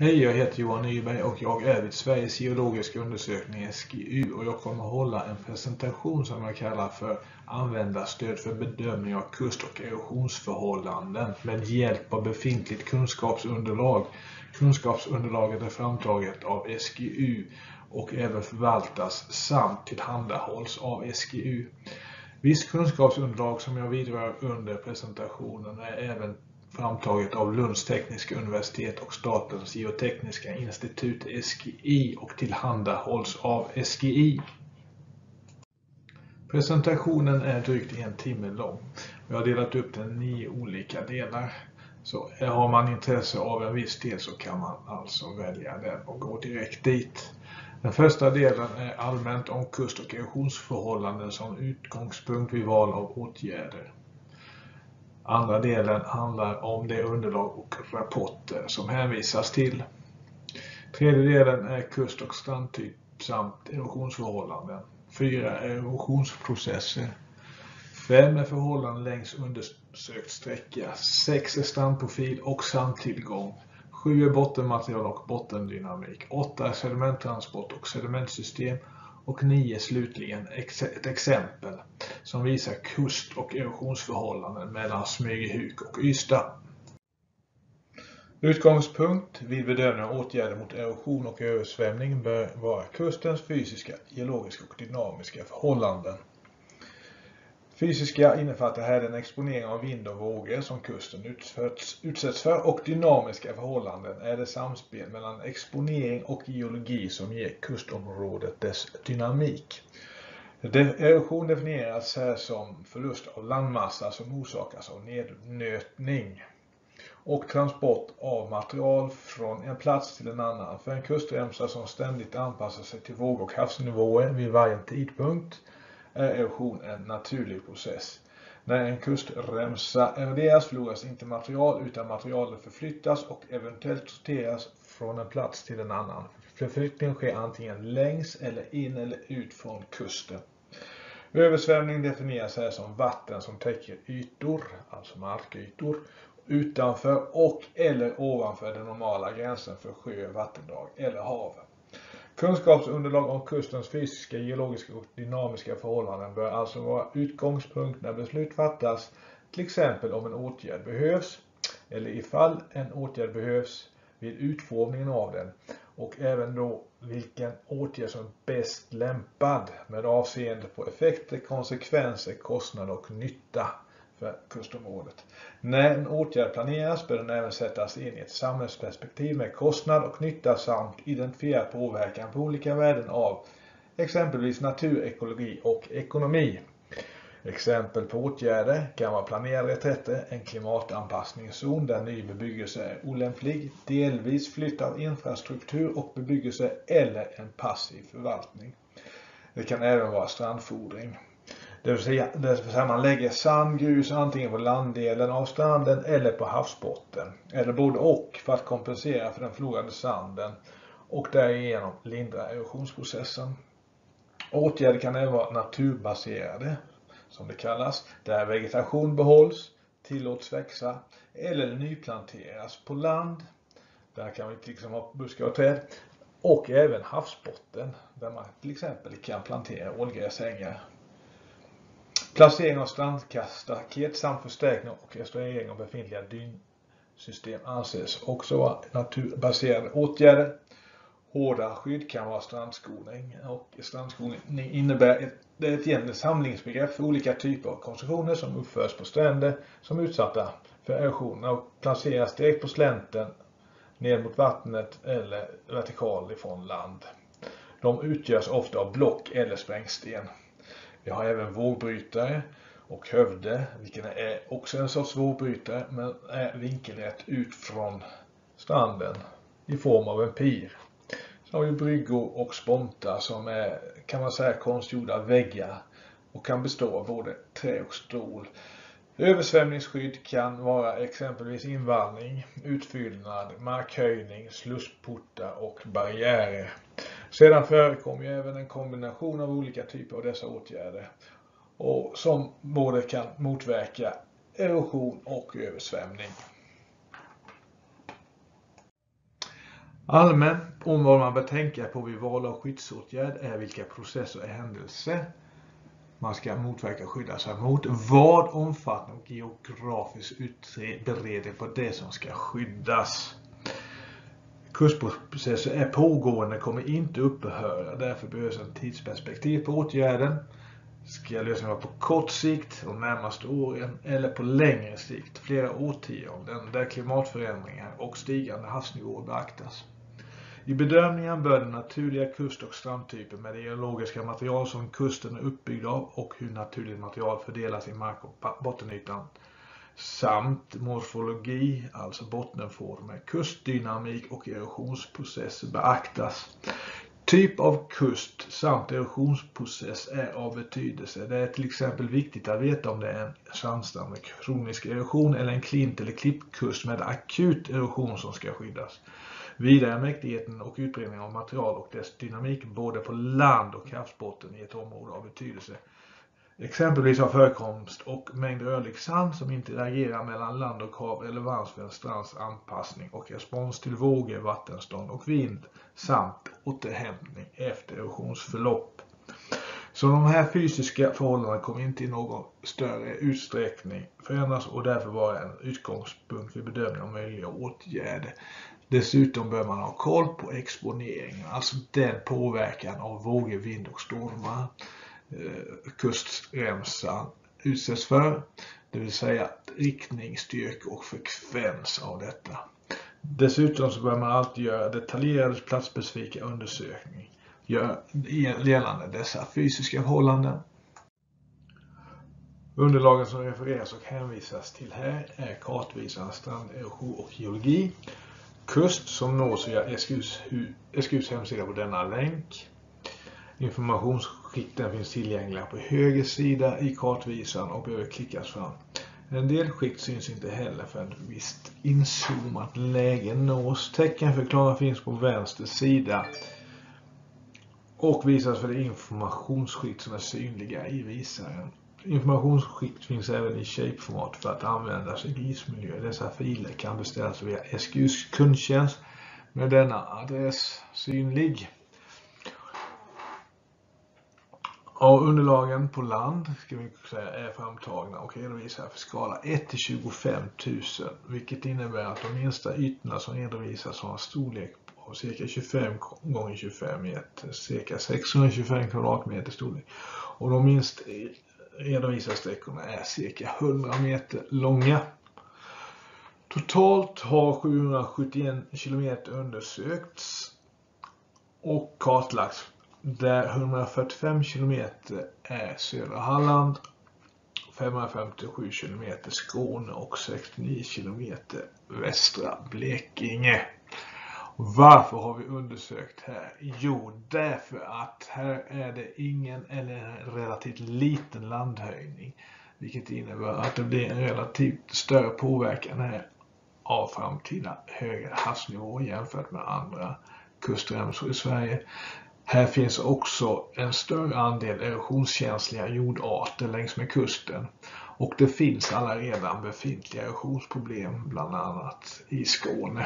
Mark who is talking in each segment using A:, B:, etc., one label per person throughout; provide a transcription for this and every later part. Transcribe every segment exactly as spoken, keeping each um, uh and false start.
A: Hej, jag heter Johan Nyberg och jag är vid Sveriges geologiska undersökning S G U och jag kommer att hålla en presentation som jag kallar för användarstöd för bedömning av kust- och erosionsförhållanden med hjälp av befintligt kunskapsunderlag. Kunskapsunderlaget är framtaget av S G U och även förvaltas samt tillhandahålls av S G U. Viss kunskapsunderlag som jag vidrör under presentationen är även framtaget av Lunds tekniska universitet och Statens geotekniska institut S G I och tillhandahålls av S G I. Presentationen är drygt en timme lång. Jag har delat upp den i nio olika delar. Så har man intresse av en viss del så kan man alltså välja den och gå direkt dit. Den första delen är allmänt om kust- och erosionsförhållanden som utgångspunkt vid val av åtgärder. Andra delen handlar om det underlag och rapporter som hänvisas till. Tredje delen är kust- och strandtyp samt erosionsförhållanden. Fyra är erosionsprocesser. Fem är förhållanden längs undersökt sträcka. Sex är strandprofil och sandtillgång. Sju är bottenmaterial och bottendynamik. Åtta är sedimenttransport och sedimentsystem. Och nio slutligen ett exempel som visar kust- och erosionsförhållanden mellan Smygehuk och Ystad. Utgångspunkt vid bedömning av åtgärder mot erosion och översvämning bör vara kustens fysiska, geologiska och dynamiska förhållanden. Fysiska innefattar här den exponering av vind och vågor som kusten utsätts för, och dynamiska förhållanden är det samspel mellan exponering och geologi som ger kustområdet dess dynamik. Erosion definieras här som förlust av landmassa som orsakas av nednötning och transport av material från en plats till en annan. För en kustremsa som ständigt anpassar sig till våg- och havsnivåer vid varje tidpunkt är erosion en naturlig process. När en kustremsa eroderas förloras inte material utan materialet förflyttas och eventuellt sorteras från en plats till en annan. Förflyttningen sker antingen längs eller in eller ut från kusten. Översvämning definieras här som vatten som täcker ytor, alltså markytor, utanför och eller ovanför den normala gränsen för sjö, vattendrag eller hav. Kunskapsunderlag om kustens fysiska, geologiska och dynamiska förhållanden bör alltså vara utgångspunkt när beslut fattas, till exempel om en åtgärd behövs eller ifall en åtgärd behövs vid utformningen av den, och även då vilken åtgärd som är bäst lämpad med avseende på effekter, konsekvenser, kostnader och nytta för kustområdet. När en åtgärd planeras bör den även sättas in i ett samhällsperspektiv med kostnad och nytta samt identifiera påverkan på olika värden av exempelvis natur, ekologi och ekonomi. Exempel på åtgärder kan vara planerade reträtter, en klimatanpassningszon där ny bebyggelse är olämplig, delvis flytt av infrastruktur och bebyggelse eller en passiv förvaltning. Det kan även vara strandfodring. Det vill säga, det vill säga man lägger sand, grus antingen på landdelen av stranden eller på havsbotten. Eller både och för att kompensera för den förlorade sanden och därigenom lindra erosionsprocessen. Åtgärder kan även vara naturbaserade, som det kallas, där vegetation behålls, tillåts växa eller nyplanteras på land. Där kan vi till exempel ha buskar och träd. Och även havsbotten där man till exempel kan plantera ålgräsängar. Placering av strandstaket samt förstärkning och restaurering av befintliga dynsystem anses också vara naturbaserade åtgärder. Hårda skydd kan vara strandskoning, och strandskoning innebär ett, det är ett egentligt samlingsbegrepp för olika typer av konstruktioner som uppförs på stränder som är utsatta för erosion och placeras direkt på slänten ner mot vattnet eller vertikal ifrån land. De utgörs ofta av block eller sprängsten. Vi har även vågbrytare och hövde, vilken är också en sorts vågbrytare men är vinkelrätt ut från stranden i form av en pir. Så har vi bryggor och spontar som är, kan man säga, konstgjorda väggar och kan bestå av både trä och stål. Översvämningsskydd kan vara exempelvis invallning, utfyllnad, markhöjning, slussportar och barriärer. Sedan förekommer ju även en kombination av olika typer av dessa åtgärder och som både kan motverka erosion och översvämning. Allmänt om vad man bör tänka på vid val av skyddsåtgärd är vilka processer och händelser man ska motverka och skydda sig mot. Vad omfattar geografisk utbredning på det som ska skyddas. Kustprocesser är pågående, kommer inte upphöra. Därför behövs en tidsperspektiv på åtgärden. Ska lösningen vara på kort sikt, de närmaste åren, eller på längre sikt, flera årtionden, där klimatförändringar och stigande havsnivåer beaktas. I bedömningen bör den naturliga kust- och strandtyper med det geologiska material som kusten är uppbyggd av och hur naturligt material fördelas i mark- och bottenytan samt morfologi, alltså bottenformer, kustdynamik och erosionsprocesser beaktas. Typ av kust samt erosionsprocess är av betydelse. Det är till exempel viktigt att veta om det är en sandstrand med kronisk erosion eller en klint- eller klippkust med akut erosion som ska skyddas. Vidare är mäktigheten och utbredningen av material och dess dynamik både på land och havsbotten i ett område av betydelse. Exempelvis har förekomst och mängd rörlig sand som interagerar mellan land och hav relevans för en strands anpassning och respons till vågor, vattenstånd och vind samt återhämtning efter erosionsförlopp. Så de här fysiska förhållandena kommer inte i någon större utsträckning förändras och därför vara en utgångspunkt vid bedömning av möjliga åtgärder. Dessutom bör man ha koll på exponeringen, alltså den påverkan av vågor, vind och stormar kustremsan utsätts för, det vill säga riktning, styrka och frekvens av detta. Dessutom så bör man alltid göra detaljerade platsspecifika undersökningar gällande dessa fysiska förhållanden. Underlagen som refereras och hänvisas till här är kartvisaren stranderosion och geologi, kust som nås via S G U:s, S G U:s hemsida på denna länk. Informationsskikten finns tillgängliga på höger sida i kartvisaren och behöver klickas fram. En del skikt syns inte heller för ett visst inzoomat läge nås. Teckenförklaringen finns på vänster sida och visas för det informationsskikt som är synliga i visaren. Informationsskikt finns även i shapeformat för att användas i rismiljö. Dessa filer kan beställas via S G U:s kundtjänst med denna adress synlig. Och underlagen på land ska vi säga är framtagna och redovisar för skala ett till tjugofem tusen, vilket innebär att de minsta ytorna som redovisas har en storlek på cirka tjugofem gånger tjugofem meter, cirka sexhundratjugofem kvadratmeter storlek, och de minst redovisade sträckorna är cirka hundra meter långa. Totalt har sjuhundrasjuttioen kilometer undersökts och kartlagts, där hundrafyrtiofem kilometer är södra Halland, femhundrafemtiosju kilometer Skåne och sextionio kilometer västra Blekinge. Varför har vi undersökt här? Jo, därför att här är det ingen eller en relativt liten landhöjning, vilket innebär att det blir en relativt större påverkan här av framtida högre havsnivåer jämfört med andra kustremsor i Sverige. Här finns också en större andel erosionskänsliga jordarter längs med kusten och det finns alla redan befintliga erosionsproblem bland annat i Skåne.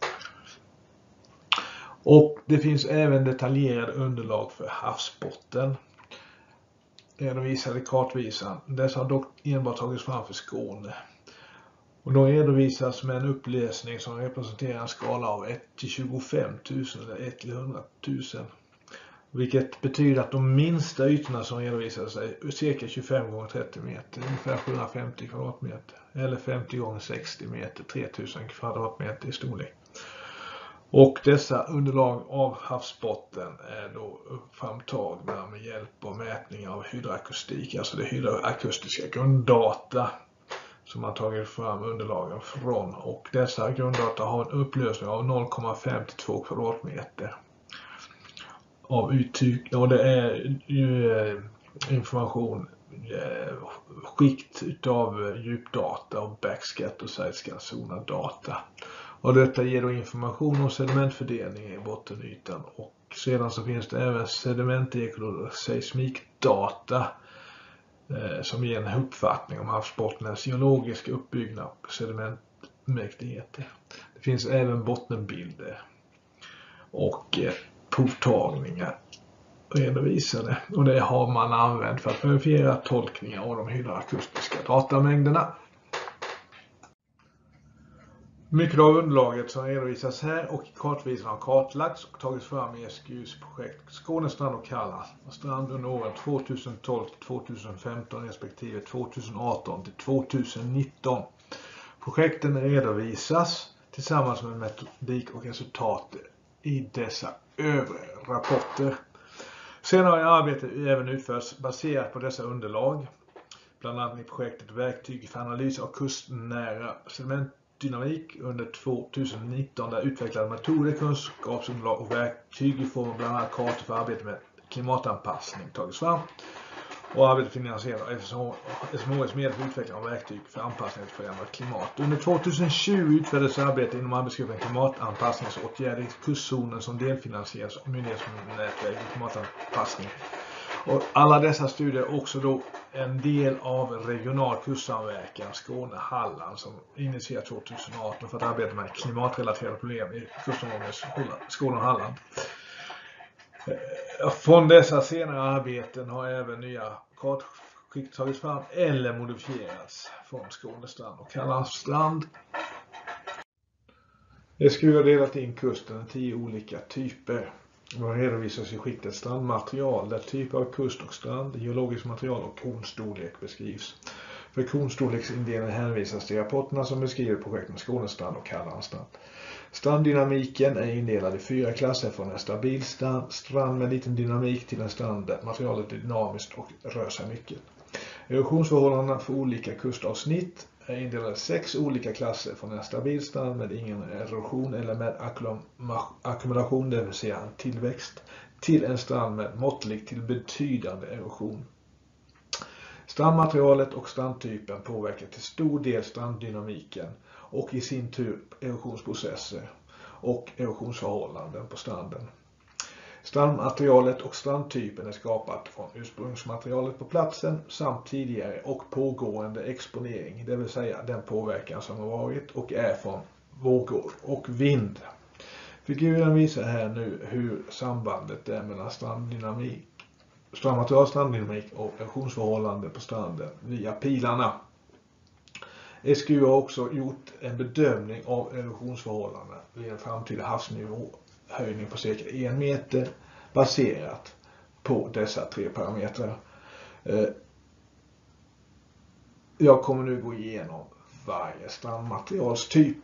A: Och det finns även detaljerade underlag för havsbotten. Redovisade kartvisaren. Dessa har dock enbart tagits fram för Skåne. Och de redovisas med en upplösning som representerar en skala av ett till tjugofem tusen eller ett till hundra tusen. Vilket betyder att de minsta ytorna som redovisas är cirka tjugofem gånger trettio meter, ungefär sjuhundrafemtio kvadratmeter. Eller femtio gånger sextio meter, tre tusen kvadratmeter i storlek. Och dessa underlag av havsbotten är då framtagna med hjälp av mätningar av hydroakustik, alltså det hydroakustiska grunddata som har tagit fram underlagen från. Och dessa grunddata har en upplösning av noll komma fem till två kvadratmeter av uttryck. Och det är ju information, skikt utav djupdata och backscatter och sidescan data. Och detta ger då information om sedimentfördelning i bottenytan, och sedan så finns det även sedimentekologi och seismikdata eh, som ger en uppfattning om havsbottnens geologiska uppbyggnad och sedimentmäktigheter. Det finns även bottenbilder. och eh, provtagningar redovisade. Och det har man använt för att verifiera tolkningar av de hydroakustiska datamängderna. Mycket av underlaget som redovisas här och kartvisarna har kartlagts och tagits fram i S G U:s projekt Skåne, Strand och Halland och Strand under åren tjugohundratolv till tjugohundrafemton respektive tjugohundraarton till tjugohundranitton. Projekten redovisas tillsammans med metodik och resultat i dessa övre rapporter. Senare har arbetet även utförts baserat på dessa underlag, bland annat i projektet Verktyg för analys av kustnära sedimentdynamik under tjugohundranitton, där utvecklade metoder, kunskapsunderlag och verktyg i form av bland annat kartor för arbete med klimatanpassning tagits fram. Och arbetet finansieras av S M Hs medel för utveckling av verktyg för anpassning till förändrat klimat. Under tjugohundratjugo utfördes arbete inom arbetsgruppen klimatanpassningsåtgärder i kustzonen som delfinansieras av myndighetsnätverk för klimatanpassning. Och alla dessa studier är också då en del av regional kustsamverkan Skåne-Halland som initierades tjugohundraarton för att arbeta med klimatrelaterade problem i kustområdet Skåne och Halland. Från dessa senare arbeten har även nya kartskikt tagits fram eller modifierats från Skåne, Strand och Hallands strand. S G U har delat in kusten i tio olika typer. De redovisas i skiktet strandmaterial där typer av kust och strand, geologiskt material och kornstorlek beskrivs. För kornstorleksindelningen hänvisas till rapporterna som beskriver projekten Skåne, Strand och Hallands strand. Stranddynamiken är indelad i fyra klasser från en stabil strand med liten dynamik till en strand där materialet är dynamiskt och rör sig mycket. Erosionsförhållandena för olika kustavsnitt är indelade i sex olika klasser från en stabil strand med ingen erosion eller med ackumulation, det vill säga en tillväxt, till en strand med måttlig till betydande erosion. Strandmaterialet och strandtypen påverkar till stor del stranddynamiken och i sin tur erosionsprocesser och erosionsförhållanden på stranden. Strandmaterialet och strandtypen är skapat från ursprungsmaterialet på platsen samt tidigare och pågående exponering, det vill säga den påverkan som har varit och är från vågor och vind. Figuren visar här nu hur sambandet är mellan stranddynamik, strandmaterial, stranddynamik och erosionsförhållanden på stranden via pilarna. S G U har också gjort en bedömning av erosionsförhållanden vid en framtida havsnivåhöjning på cirka en meter baserat på dessa tre parametrar. Jag kommer nu gå igenom varje strandmaterialstyp.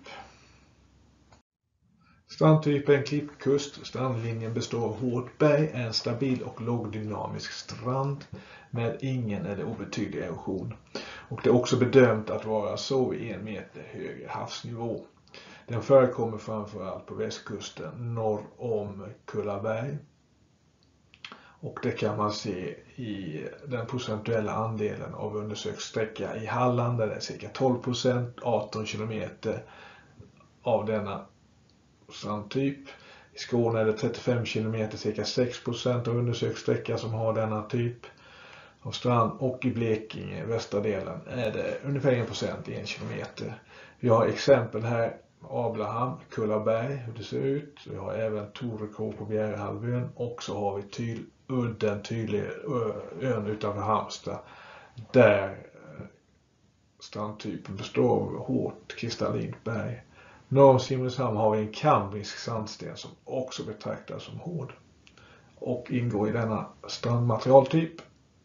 A: Strandtyp är en klippkust. Strandlinjen består av hårt berg, är en stabil och lågdynamisk strand med ingen eller obetydlig erosion. Och det är också bedömt att vara så i en meter högre havsnivå. Den förekommer framförallt på västkusten norr om Kullaberg. Och det kan man se i den procentuella andelen av undersökt sträcka i Halland där det är cirka tolv procent, arton kilometer av denna strandtyp. I Skåne är det trettiofem kilometer, cirka sex procent av undersökt sträcka som har denna typ av strand, och i Blekinge, västra delen, är det ungefär en procent i en kilometer. Vi har exempel här, Ablahamn, Kullaberg, hur det ser ut. Vi har även Torekå på Bjärehalvön och så har vi Tyl, udden, tydlig ön utanför Halmstad där strandtypen består av hårt kristallint berg. Norr om Simrishamn har vi en kambrisk sandsten som också betraktas som hård och ingår i denna strandmaterialtyp.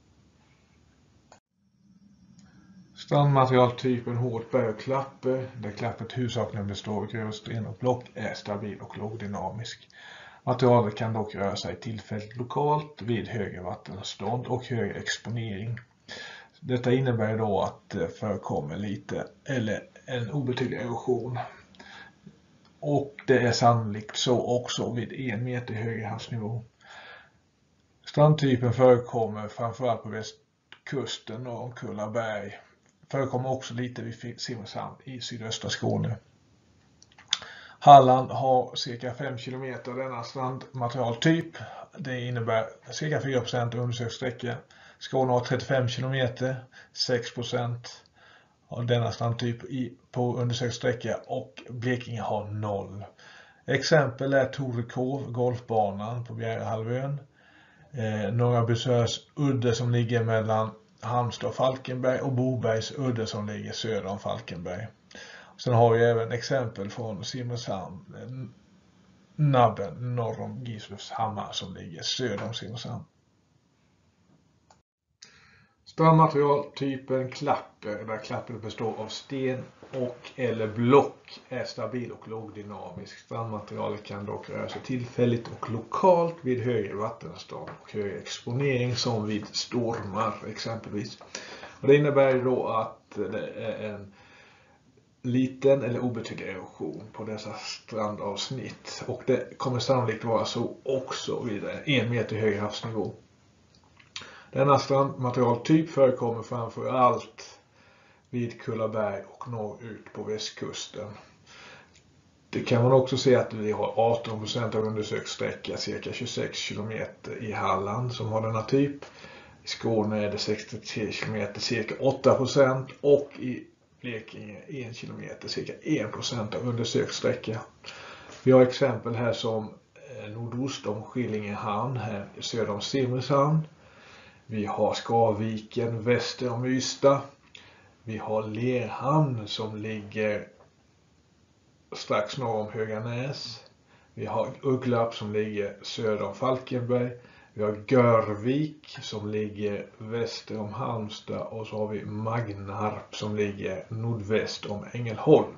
A: Strandmaterialtypen hårt berg och klapper, där klappet huvudsakligen består av grövsten och block, är stabil och lågdynamisk. Materialet kan dock röra sig tillfälligt lokalt vid högre vattenstånd och högre exponering. Detta innebär då att det förekommer lite eller en obetydlig erosion. Och det är sannolikt så också vid en meter högre havsnivå. Strandtypen förekommer framförallt på västkusten och om Kullaberg. Förekommer också lite vid Simrishamn i sydöstra Skåne. Halland har cirka fem kilometer av denna strandmaterialtyp. Det innebär cirka fyra procent av undersökt sträcka. Skåne har trettiofem kilometer, sex procent av denna strandtyp på undersökt sträcka, och Blekinge har noll. Exempel är Torekov, golfbanan på Bjärehalvön. Eh, Norra Besörs udde som ligger mellan Halmstad och Falkenberg och Bobergs udde som ligger söder om Falkenberg. Sen har vi även exempel från Simrishamn, Nabben norr om Gislövshammar som ligger söder om Simrishamn. Strandmaterialtypen klapper, där klapper består av sten och eller block, är stabil och lågdynamisk. Strandmaterialet kan dock röra sig tillfälligt och lokalt vid högre vattenstånd och högre exponering som vid stormar exempelvis. Och det innebär då att det är en liten eller obetydlig erosion på dessa strandavsnitt, och det kommer sannolikt vara så också vid en meter högre havsnivå. Denna strandmaterialtyp förekommer framför allt vid Kullaberg och norrut på västkusten. Det kan man också se att vi har arton procent av undersökt sträcka, cirka tjugosex kilometer i Halland som har denna typ. I Skåne är det sextiotre kilometer, cirka åtta procent, och i Blekinge en kilometer, cirka en procent av undersökt sträcka. Vi har exempel här som nordost om Skillingehamn här söder om Simrishamn. Vi har Skarviken väster om Ystad. Vi har Lerhamn som ligger strax norr om Höganäs. Vi har Ugglarp som ligger söder om Falkenberg. Vi har Görvik som ligger väster om Halmstad, och så har vi Magnarp som ligger nordväst om Ängelholm.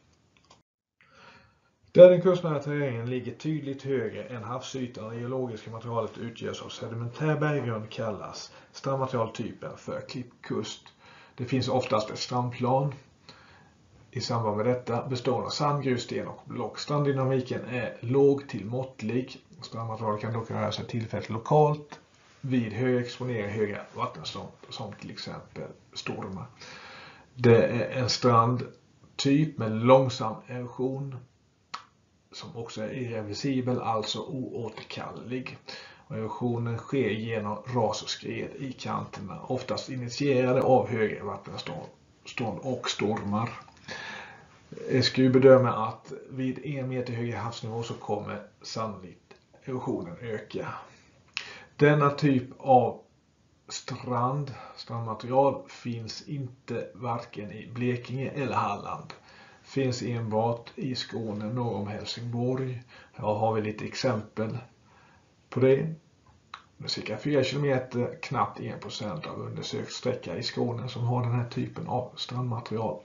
A: Där den kustnära terrängen ligger tydligt högre än havsytan och det geologiska materialet utgörs av sedimentär berggrund kallas strandmaterialtypen för klippkust. Det finns oftast ett strandplan. I samband med detta består av sand, grussten och block. Stranddynamiken är låg till måttlig. Strandmaterialet kan dock röra sig tillfälligt lokalt vid hög exponering och höga vattenstånd som till exempel stormar. Det är en strandtyp med långsam erosion som också är irreversibel, alltså oåterkallelig. Och erosionen sker genom ras och skred i kanterna, oftast initierade av högre vattenstånd och stormar. S G U bedömer att vid en meter högre havsnivå så kommer sannolikt erosionen öka. Denna typ av strand, strandmaterial finns inte varken i Blekinge eller Halland. Finns enbart i Skåne norr om Helsingborg. Här har vi lite exempel på det. Med cirka fyra kilometer, knappt en procent av undersökt sträcka i Skåne som har den här typen av strandmaterial.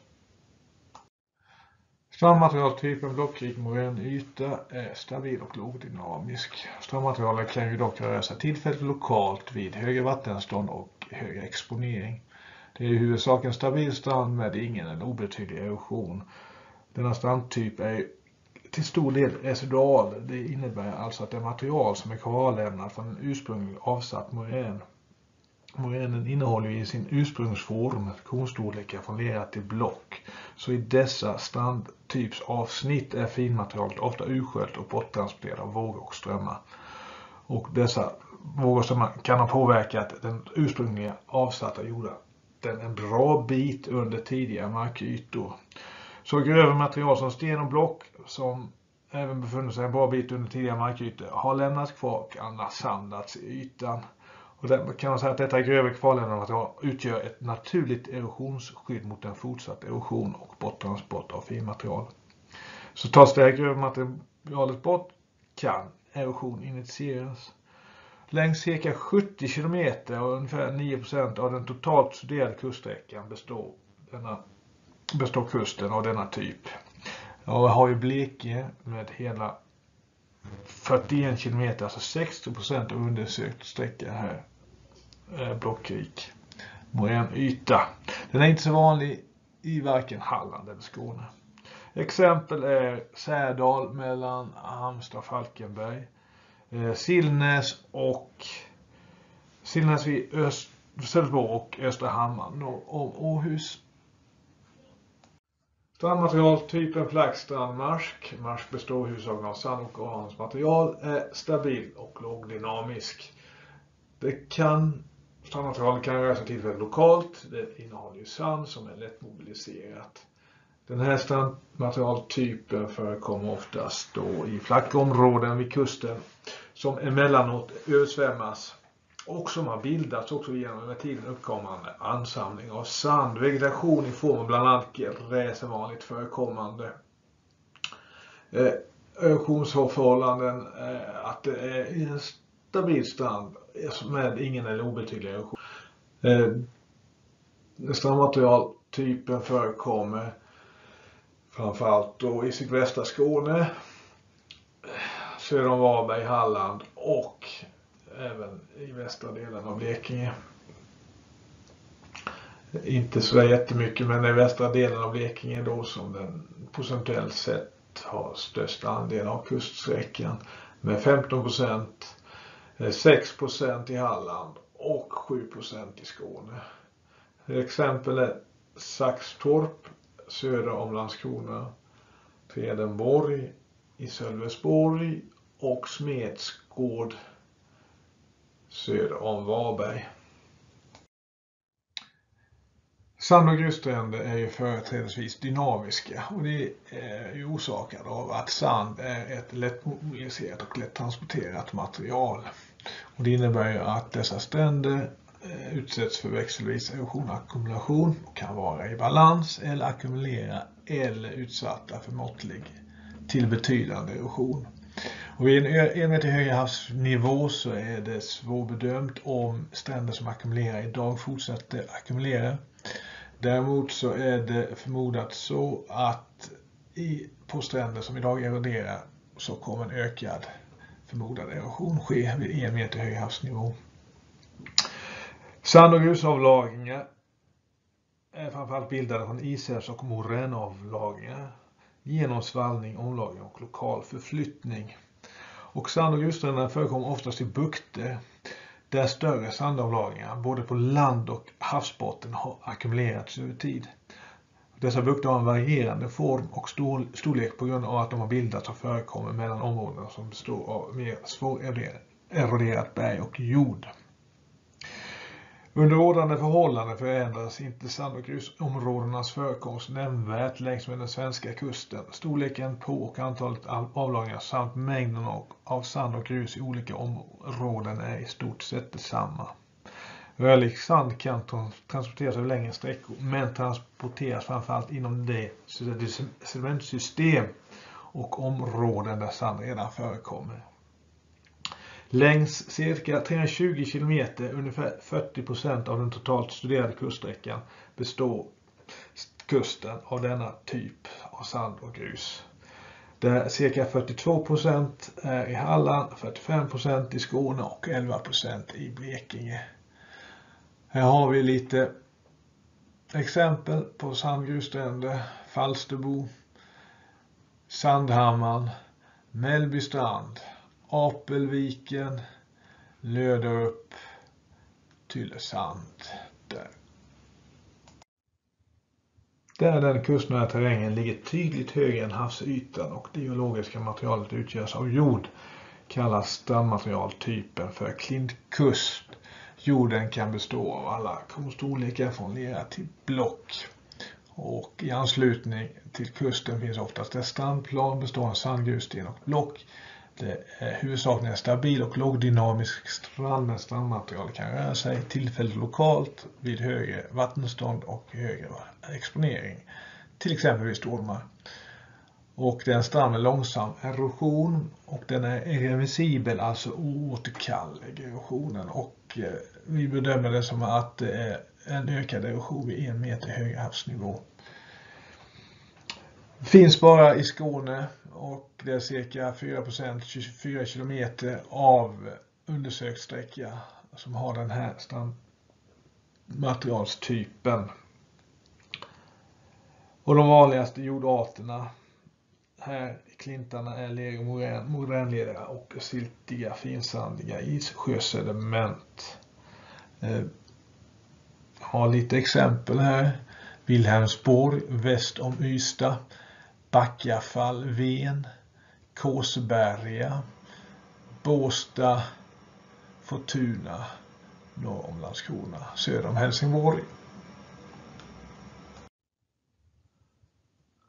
A: Strandmaterialtypen blockrik morän yta är stabil och lågdynamisk. Strandmaterialet kan ju dock röra sig tillfälligt lokalt vid högre vattenstånd och högre exponering. Det är i huvudsak en stabil strand med ingen eller obetydlig erosion. Denna strandtyp är till stor del residual. Det innebär alltså att det material som är kvarlämnat från en ursprunglig avsatt morän. Moränen innehåller i sin ursprungsform kornstorlekar från lera till block. Så i dessa strandtyps avsnitt är finmaterialet ofta ursköljt och borttransporterat av vågor och strömmar. Och dessa vågor och strömmar kan ha påverkat den ursprungliga avsatta jorden den en bra bit under tidigare markytor. Så grövre material som sten och block som även befunnit sig en bra bit under tidigare markytor har lämnats kvar och annars sandats i ytan. Och där kan man säga att detta grövre kvarlämnade material utgör ett naturligt erosionsskydd mot en fortsatt erosion och borttransport av finmaterial. Så tas det här grövre materialet bort kan erosion initieras. Längs cirka sjuttio kilometer och ungefär nio procent av den totalt studerade kuststräckan består, denna, består kusten av denna typ. Och har vi Blekinge med hela fyrtioen kilometer, alltså sextio procent av undersökt sträcka här är blockrik morän yta. Den är inte så vanlig i varken Halland eller Skåne. Exempel är Särdal mellan Halmstad och Falkenberg, eh, Sillnäs och Sillnäs vid Öst, Sölvesborg och Österhammar norr om Åhus. Strandmaterialtypen flaggstrandmarsk. Marsk består huvudsakligen av sand och organiskt material, är stabil och lågdynamisk. Det kan, strandmaterialet kan röra sig tillfälligt lokalt. Det innehåller ju sand som är lätt mobiliserat. Den här strandmaterialtypen förekommer oftast då i flackområden vid kusten som emellanåt översvämmas och som har bildats också genom med tiden uppkommande ansamling av sand. Vegetation i form av bland annat gräs är vanligt förekommande. Eh, erosionsförhållanden, eh, att det är en stabil strand med ingen eller obetydlig erosion. Eh, strandmaterialtypen förekommer framförallt då i sydvästra Skåne, söder om Varberg, Halland och även i västra delen av Blekinge. Inte så jättemycket, men i västra delen av Blekinge då som den procentuellt sett har störst andel av kuststräckan med femton procent, sex procent i Halland och sju procent i Skåne. Exempel är Saxtorp söder om Landskrona, Tredenborg i Sölvesborg och Smedsgård söder om Varberg. Sand- och grusstränder är ju företrädesvis dynamiska och det är ju orsakat av att sand är ett lättmobiliserat och lättransporterat material. Och det innebär ju att dessa stränder utsätts för växelvis erosion och ackumulation och kan vara i balans eller ackumulera eller utsatta för måttlig till betydande erosion. Och vid en, en meter högre havsnivå så är det svårbedömt om stränder som ackumulerar idag fortsätter ackumulera. Däremot så är det förmodat så att i, på stränder som idag eroderar så kommer en ökad förmodad erosion ske vid en meter högre havsnivå. Sand- och grusavlagringar är framförallt bildade från isälvs- och moränavlagringar genom svallning, omlagring och lokal förflyttning. Och sand- och grusstränderna förekommer oftast i bukter där större sandavlagringar både på land och havsbotten har ackumulerats över tid. Dessa bukter har en varierande form och storlek på grund av att de har bildats och förekommer mellan områden som består av mer svåreroderat berg och jord. Under rådande förhållanden förändras inte sand- och grusområdenas förekomst nämnvärt längs med den svenska kusten. Storleken på och antalet avlagringar samt mängden av sand och grus i olika områden är i stort sett detsamma. Rörlig sand kan transporteras över längre sträckor men transporteras framförallt inom det sedimentsystem och områden där sand redan förekommer. Längs cirka trehundratjugo kilometer, ungefär fyrtio procent av den totalt studerade kuststräckan, består kusten av denna typ av sand och grus. Där cirka fyrtiotvå procent är i Halland, fyrtiofem procent i Skåne och elva procent i Blekinge. Här har vi lite exempel på sand- och grusstränder: Falsterbo, Sandhammaren, Mellbystrand, Apelviken, Löderup, Tylösand. Där. Där den kustnära terrängen ligger tydligt högre än havsytan och det geologiska materialet utgörs av jord kallas strandmaterialtypen för klintkust. Jorden kan bestå av alla kornstorlekar från lera till block. Och i anslutning till kusten finns oftast ett strandplan bestående av sand, grussten och block. Det är huvudsakligen stabil och lågdynamisk strand med strandmaterial kan röra sig tillfälligt lokalt vid högre vattenstånd och högre exponering, till exempel vid stormar. Och det är en strand med långsam erosion och den är irreversibel, alltså oåterkallelig erosionen, och vi bedömer det som att det är en ökad erosion vid en meter högre havsnivå. Finns bara i Skåne och det är cirka fyra procent, tjugofyra kilometer av undersökt sträcka som har den här strandmaterialstypen. Och de vanligaste jordarterna här i klintarna är ler- och morän, moränlera och siltiga, finsandiga issjösediment. Eh, har lite exempel här: Vilhelmsborg väst om Ystad, Backafall, Ven, Kåsberga, Båstad, Fortuna norr om Landskrona, söder om Helsingborg.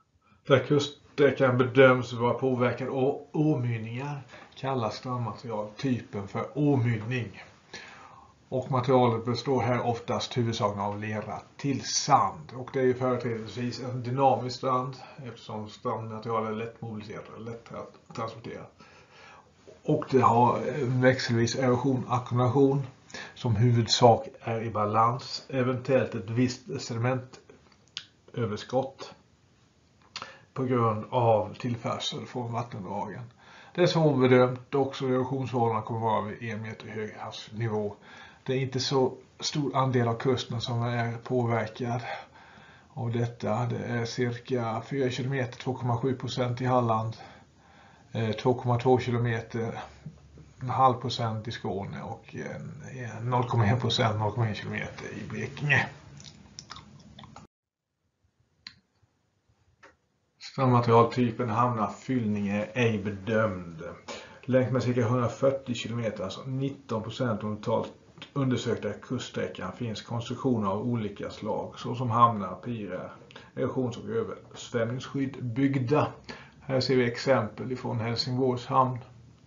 A: Där kuststräckan bedöms vara påverkad av åmynningar kallas strandmaterialtypen för åmynning. Och materialet består här oftast huvudsakligen av lera till sand. Och det är ju företrädesvis en dynamisk strand eftersom strandmaterial är lätt mobiliserat och lätt att transportera. Och det har växelvis erosion och ackumulation som huvudsak är i balans. Eventuellt ett visst sedimentöverskott på grund av tillförsel från vattendragen. Det är svårbedömt också erosionsförhållandena kommer vara vid en meter hög havsnivå. Det är inte så stor andel av kusten som är påverkad av detta. Det är cirka fyra kilometer, två komma sju procent i Halland, två komma två kilometer, en halv procent i Skåne och noll komma ett procent, noll komma ett kilometer i Blekinge. Strandmaterialtypen hamnarfyllning är ej bedömd. Längs med cirka hundrafyrtio kilometer, alltså nitton procent av totalt undersökta kuststräckan finns konstruktioner av olika slag såsom hamnar, pirar, erosions- och översvämningsskydd byggda. Här ser vi exempel ifrån Helsingborgs hamn.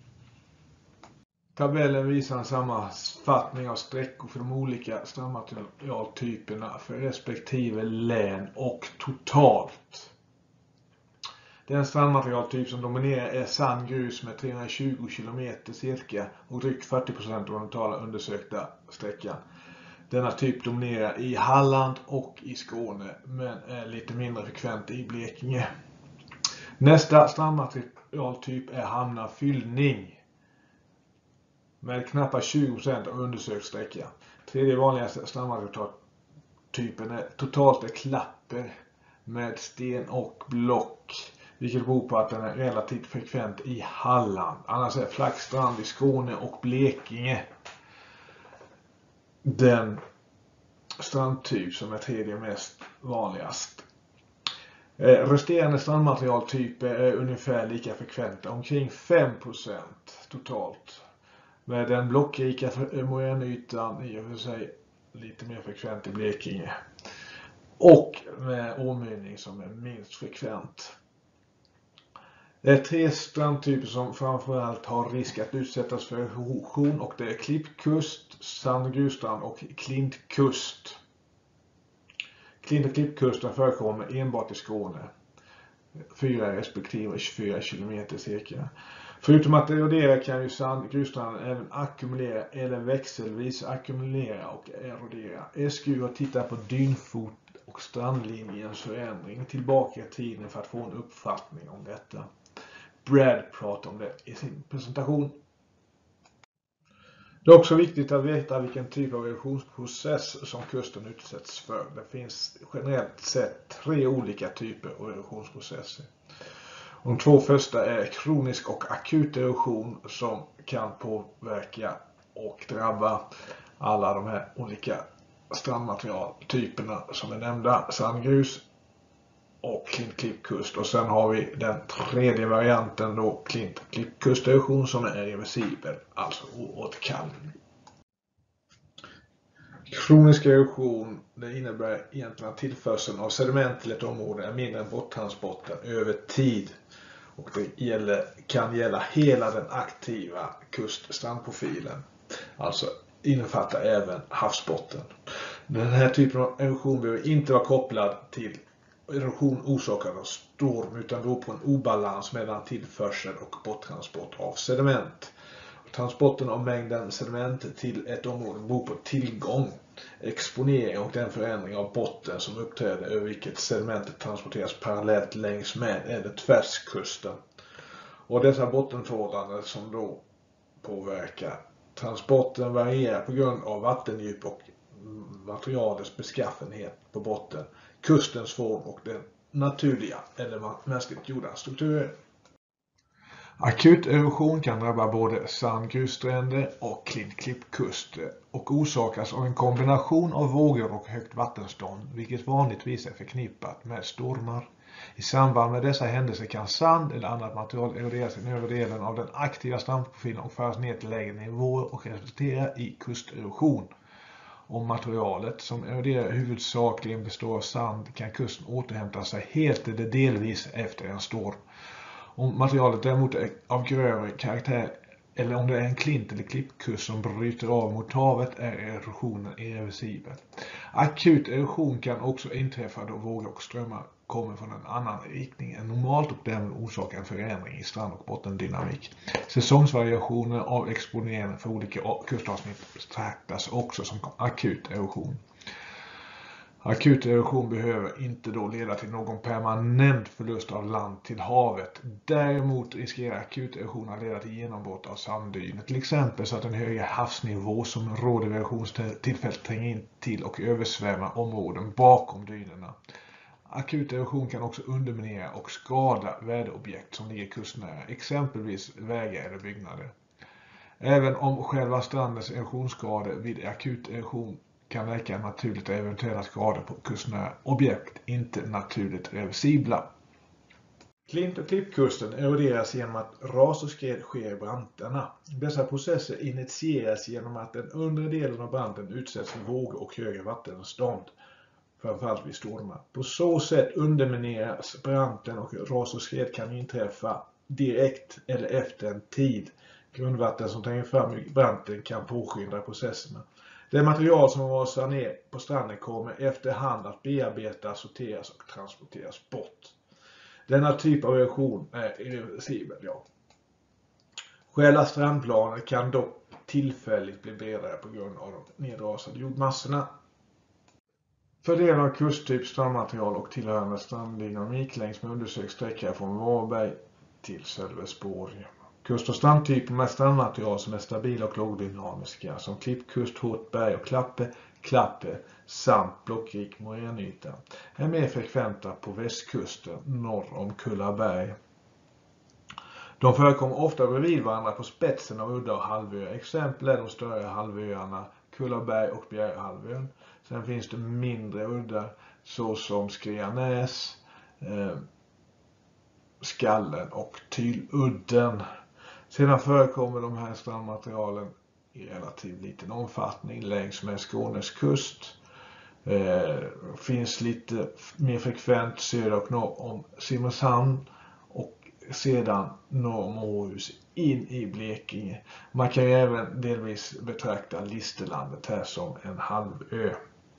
A: Tabellen visar en sammanfattning av sträckor för de olika strandmaterialtyperna för respektive län och totalt. Den strandmaterialtyp som dominerar är sandgrus med trehundratjugo kilometer cirka och drygt fyrtio procent av den totala undersökta sträckan. Denna typ dominerar i Halland och i Skåne men är lite mindre frekvent i Blekinge. Nästa strandmaterialtyp är hamnarfyllning med knappt tjugo procent av undersökt sträcka. Tredje vanligaste strandmaterialtypen är totalt är klapper med sten och block. Vilket beror på att den är relativt frekvent i Halland. Annars är flaggstrand i Skåne och Blekinge den strandtyp som är tredje mest vanligast. Resterande strandmaterialtyper är ungefär lika frekventa, omkring fem procent totalt. Med den blockrika moränytan i och för sig lite mer frekvent i Blekinge. Och med åmynning som är minst frekvent. Det är tre strandtyper som framförallt har risk att utsättas för erosion och det är klippkust, sandgrusstrand och klintkust. Klint- och klippkusten förekommer enbart i Skåne, fyra respektive tjugofyra kilometer cirka. Förutom att erodera kan ju sandgrusstranden även ackumulera eller växelvis ackumulera och erodera. S G U har tittat på dynfot och strandlinjens förändring tillbaka i tiden för att få en uppfattning om detta. Brad pratar om det i sin presentation. Det är också viktigt att veta vilken typ av erosionsprocess som kusten utsätts för. Det finns generellt sett tre olika typer av erosionsprocesser. De två första är kronisk och akut erosion som kan påverka och drabba alla de här olika strandmaterialtyperna som är nämnda, sandgrus och klint-klippkust. Och sen har vi den tredje varianten då, klint-klippkusterosion, som är irreversibel, alltså oåterkallelig. Kronisk erosion, det innebär egentligen att tillförseln av sediment till ett område är mindre än borttransporten över tid. Och det gäller, kan gälla hela den aktiva kust-strandprofilen. Alltså innefattar även havsbotten. Den här typen av erosion behöver inte vara kopplad till erosion orsakad av storm utan beror på en obalans mellan tillförsel och borttransport av sediment. Transporten av mängden sediment till ett område beror på tillgång, exponering och den förändring av botten som uppträder över vilket sedimentet transporteras parallellt längs med eller tvärs kusten. Och dessa bottenförhållanden som då påverkar transporten varierar på grund av vattendjup och materialets beskaffenhet på botten, kustens form och den naturliga eller mänskligt gjorda strukturen. Akut erosion kan drabba både sandgrusstränder och klint-klippkuster och orsakas av en kombination av vågor och högt vattenstånd, vilket vanligtvis är förknippat med stormar. I samband med dessa händelser kan sand eller annat material eroderas i övre delen av den aktiva strandprofilen och föras ner till lägre nivåer och resultera i kusterosion. Om materialet som eroderar huvudsakligen består av sand kan kusten återhämta sig helt eller delvis efter en storm. Om materialet däremot är av grövre karaktär eller om det är en klint eller klippkust som bryter av mot havet är erosionen irreversibel. Akut erosion kan också inträffa då vågor och strömmar kommer från en annan riktning än normalt och därmed orsakar en förändring i strand- och bottendynamik. Säsongsvariationer av exponeringen för olika kustavsnitt betraktas också som akut erosion. Akut erosion behöver inte då leda till någon permanent förlust av land till havet. Däremot riskerar akut erosion att leda till genombrott av sanddyner. Till exempel så att en högre havsnivå som råder vid erosionstillfället tränger in till och översvämmar områden bakom dynerna. Akut erosion kan också underminera och skada väderobjekt som ligger kustnära, exempelvis vägar eller byggnader. Även om själva strandens erosionsskador vid akut erosion kan verka naturligt och eventuella skador på kustnära objekt inte naturligt reversibla. Klint- och klippkusten eroderas genom att ras och skred sker i branterna. Dessa processer initieras genom att den undre delen av branten utsätts för vågor och högre vattenstånd, framförallt vid stormar. På så sätt undermineras branten och ras och skred kan inträffa direkt eller efter en tid. Grundvatten som tränger fram i branten kan påskynda processerna. Det material som rasar ner på stranden kommer efterhand att bearbetas, sorteras och transporteras bort. Denna typ av erosion är irreversibel, ja. Själva strandplaner kan dock tillfälligt bli bredare på grund av de nedrasade jordmassorna. Fördelning av kusttyp, strandmaterial och tillhörande stranddynamik längs med undersökt sträcka från Varberg till Sölvesborg. Kust- och strandtyper med strandmaterial som är stabila och lågdynamiska som klippkust, hårt berg och klappe, klappe samt blockrik moränyta är mer frekventa på västkusten norr om Kullaberg. De förekommer ofta bredvid varandra på spetsen av udda och halvöar. Exempel är de större halvöarna Kullaberg och Bjärhalvön. Sen finns det mindre udda såsom Skrianäs, eh, Skallen och Tyludden. Sedan förekommer de här strandmaterialen i relativt liten omfattning längs med Skånes kust. Eh, finns lite mer frekvent söder och norr om Simrishamn och sedan norr om Åhus in i Blekinge. Man kan ju även delvis betrakta Listerlandet här som en halvö.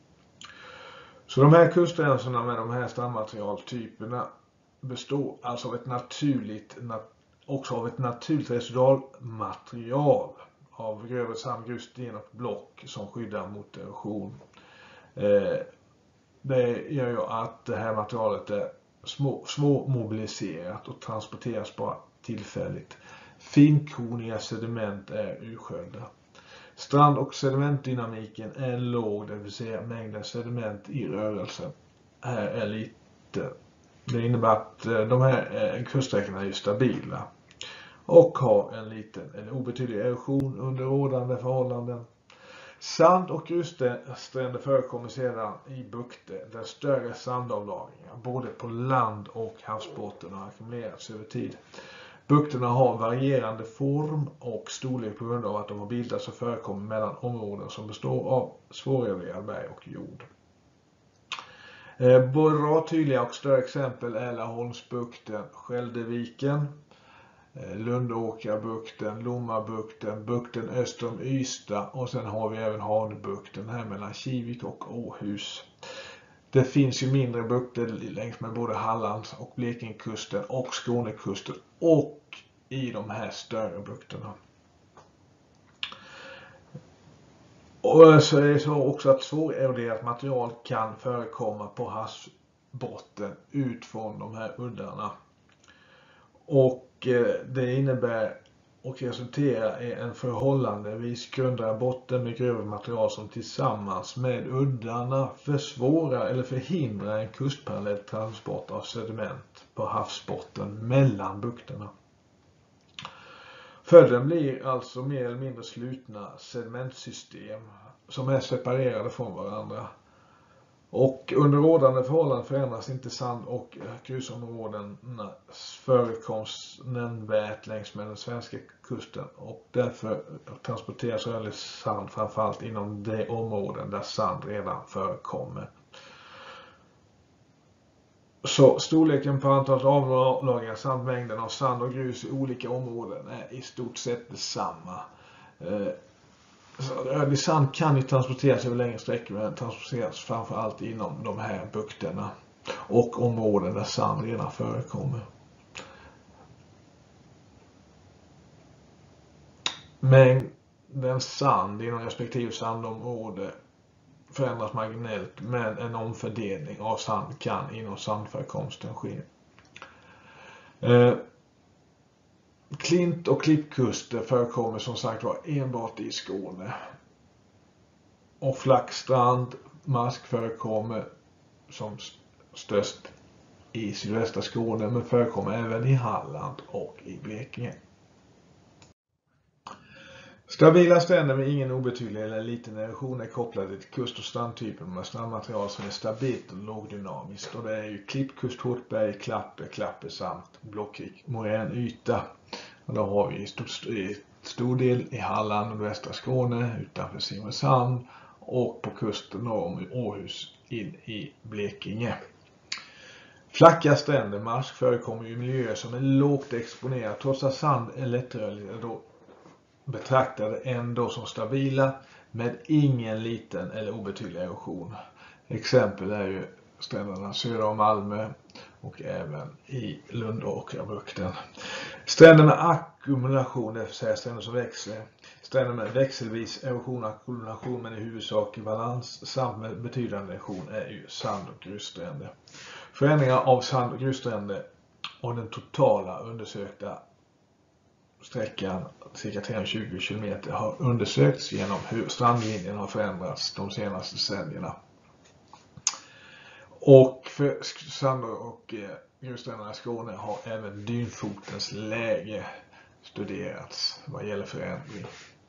A: Så de här kustremsorna med de här strandmaterialtyperna består alltså av ett naturligt, också av ett naturligt residualmaterial av grövre sand, grus, sten och block som skyddar mot erosion. Eh, det gör ju att det här materialet är små, svårmobiliserat och transporteras bara tillfälligt. Finkorniga sediment är ursköljda. Strand- och sedimentdynamiken är låg, det vill säga mängden sediment i rörelse här är lite. Det innebär att de här kuststräckorna är stabila och har en liten eller obetydlig erosion under rådande förhållanden. Sand- och grusstränder förekommer sedan i bukter där större sandavlagringar både på land och havsbotten har ackumulerats över tid. Bukterna har varierande form och storlek på grund av att de har bildats och förekommer mellan områden som består av svåreroderad berg och jord. Både tydliga och större exempel är Laholmsbukten, Skäldeviken, Lundåkrabukten, Lommabukten, bukten öster om Ystad och sen har vi även Hanöbukten här mellan Kivik och Åhus. Det finns ju mindre bukter längs med både Hallands och Blekingekusten och Skånekusten och i de här större bukterna. Och så är det så också att svåreroderat material kan förekomma på havsbotten ut från de här uddarna. Och det innebär och resulterar i en förhållandevis grundare botten med grövre material som tillsammans med uddarna försvårar eller förhindrar en kustparallell transport av sediment på havsbotten mellan bukterna. Följden blir alltså mer eller mindre slutna sedimentsystem som är separerade från varandra. Och under rådande förhållanden förändras inte sand- och grusområdenas förekomst nämnvärt längs med den svenska kusten, och därför transporteras rörlig sand framförallt inom de områden där sand redan förekommer. Så storleken på antalet avlagringar samt mängden av sand och grus i olika områden är i stort sett detsamma. Rörlig sand kan ju transporteras över längre sträckor, men transporteras framförallt inom de här bukterna och områden där sand redan förekommer. Mängden sand inom respektive sandområde förändras marginellt, men en omfördelning av sand kan inom sandförekomsten ske. Eh, klint- och klippkuster förekommer som sagt var enbart i Skåne. Och flackstrand, mask förekommer som störst i sydvästra Skåne, men förekommer även i Halland och i Blekinge. Stabila stränder med ingen obetydlig eller liten erosion är kopplade till kust- och strandtypen med strandmaterial som är stabilt och lågdynamiskt. Och det är ju klippkust, hårdberg, klapper, klapper samt blockrik moränyta. Och då har vi i stor, stor del i Halland och västra Skåne utanför Simrishamn, och på kusten norr om Åhus in i Blekinge. Flacka stränder, marsk förekommer i miljöer som är lågt exponerade, trots att sand är lättrörlig då betraktade ändå som stabila med ingen liten eller obetydlig erosion. Exempel är ju stränderna söder om Malmö och även i Lundåkrabukten. Stränder med ackumulation, det vill säga stränder som växer. Stränder med växelvis erosion och ackumulation men i huvudsak i balans samt med betydande erosion är ju sand- och grusstränder. Förändringar av sand- och grusstränder och den totala undersökta sträckan cirka trehundratjugo kilometer har undersökts genom hur strandlinjen har förändrats de senaste decennierna. Och för sand- och grusstränderna i Skåne har även dynfotens läge studerats vad gäller förändring.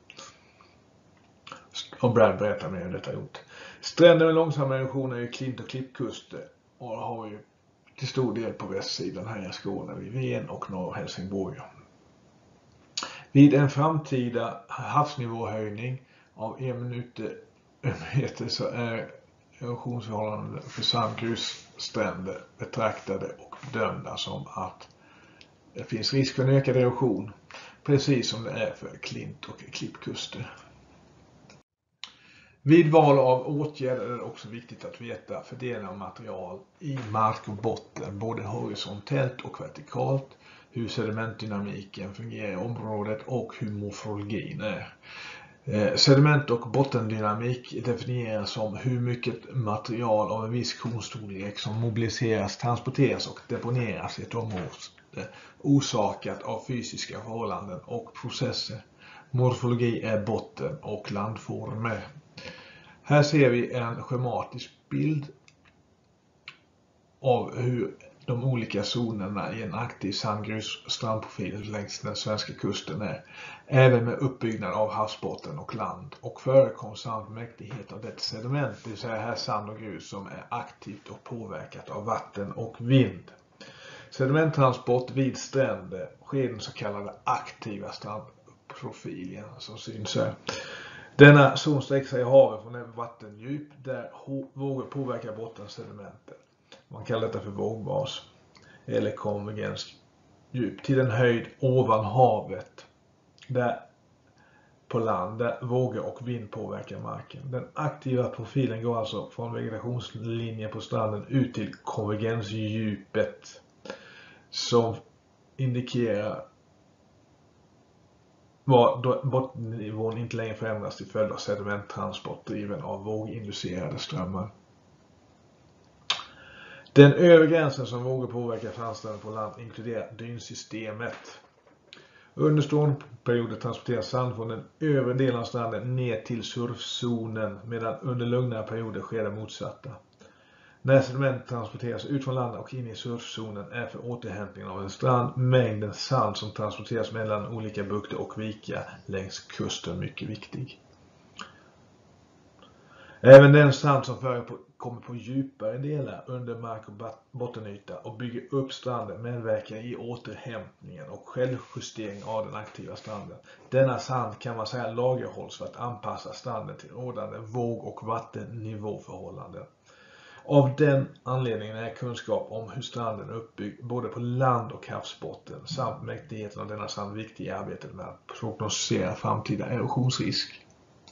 A: Och Brad berättar mer hur detta gjort. Stränder med långsamma erosioner är ju klint- och klippkuster och har ju till stor del på västsidan här i Skåne vid Ven och norr Helsingborg. Vid en framtida havsnivåhöjning av en meter så är erosionsförhållanden för sand- och grusstränder betraktade och bedömda som att det finns risk för en ökad erosion, precis som det är för klint- och klippkuster. Vid val av åtgärder är det också viktigt att veta fördelningen av material i mark och botten, både horisontellt och vertikalt, hur sedimentdynamiken fungerar i området och hur morfologin är. Eh, sediment- och bottendynamik definieras som hur mycket material av en viss kornstorlek som mobiliseras, transporteras och deponeras i ett område orsakat av fysiska förhållanden och processer. Morfologi är botten- och landformer. Här ser vi en schematisk bild av hur de olika zonerna i en aktiv sandgrus strandprofil längs den svenska kusten är, även med uppbyggnad av havsbotten och land och förekomst samt mäktighet av det sediment, det vill säga här sand och grus som är aktivt och påverkat av vatten och vind. Sedimenttransport vid stränder sker den så kallade aktiva strandprofilen som syns här. Denna zon sträcker sig i havet från ett vattendjup där vågor påverkar bottensedimenten. Man kallar detta för vågbas eller konvergensdjup till en höjd ovan havet där på land där vågor och vind påverkar marken. Den aktiva profilen går alltså från vegetationslinjen på stranden ut till konvergensdjupet som indikerar var bottennivån inte längre förändras till följd av sedimenttransport driven av våginducerade strömmar. Den övre gränsen som vågor påverkar framstranden på land inkluderar dynsystemet. Under stormperioder transporteras sand från den övre delen av stranden ner till surfzonen, medan under lugnare perioder sker det motsatta. När sediment transporteras ut från land och in i surfzonen är för återhämtningen av en strand mängden sand som transporteras mellan olika bukter och vikar längs kusten mycket viktig. Även den sand som kommer på djupare delar under mark och bottenyta och bygger upp stranden medverkar i återhämtningen och självjustering av den aktiva stranden. Denna sand kan man säga lagerhålls för att anpassa stranden till rådande våg- och vattennivåförhållanden. Av den anledningen är kunskap om hur stranden är uppbyggd både på land- och havsbotten samt mäktigheten av denna sand viktig i arbetet med att prognostisera framtida erosionsrisk.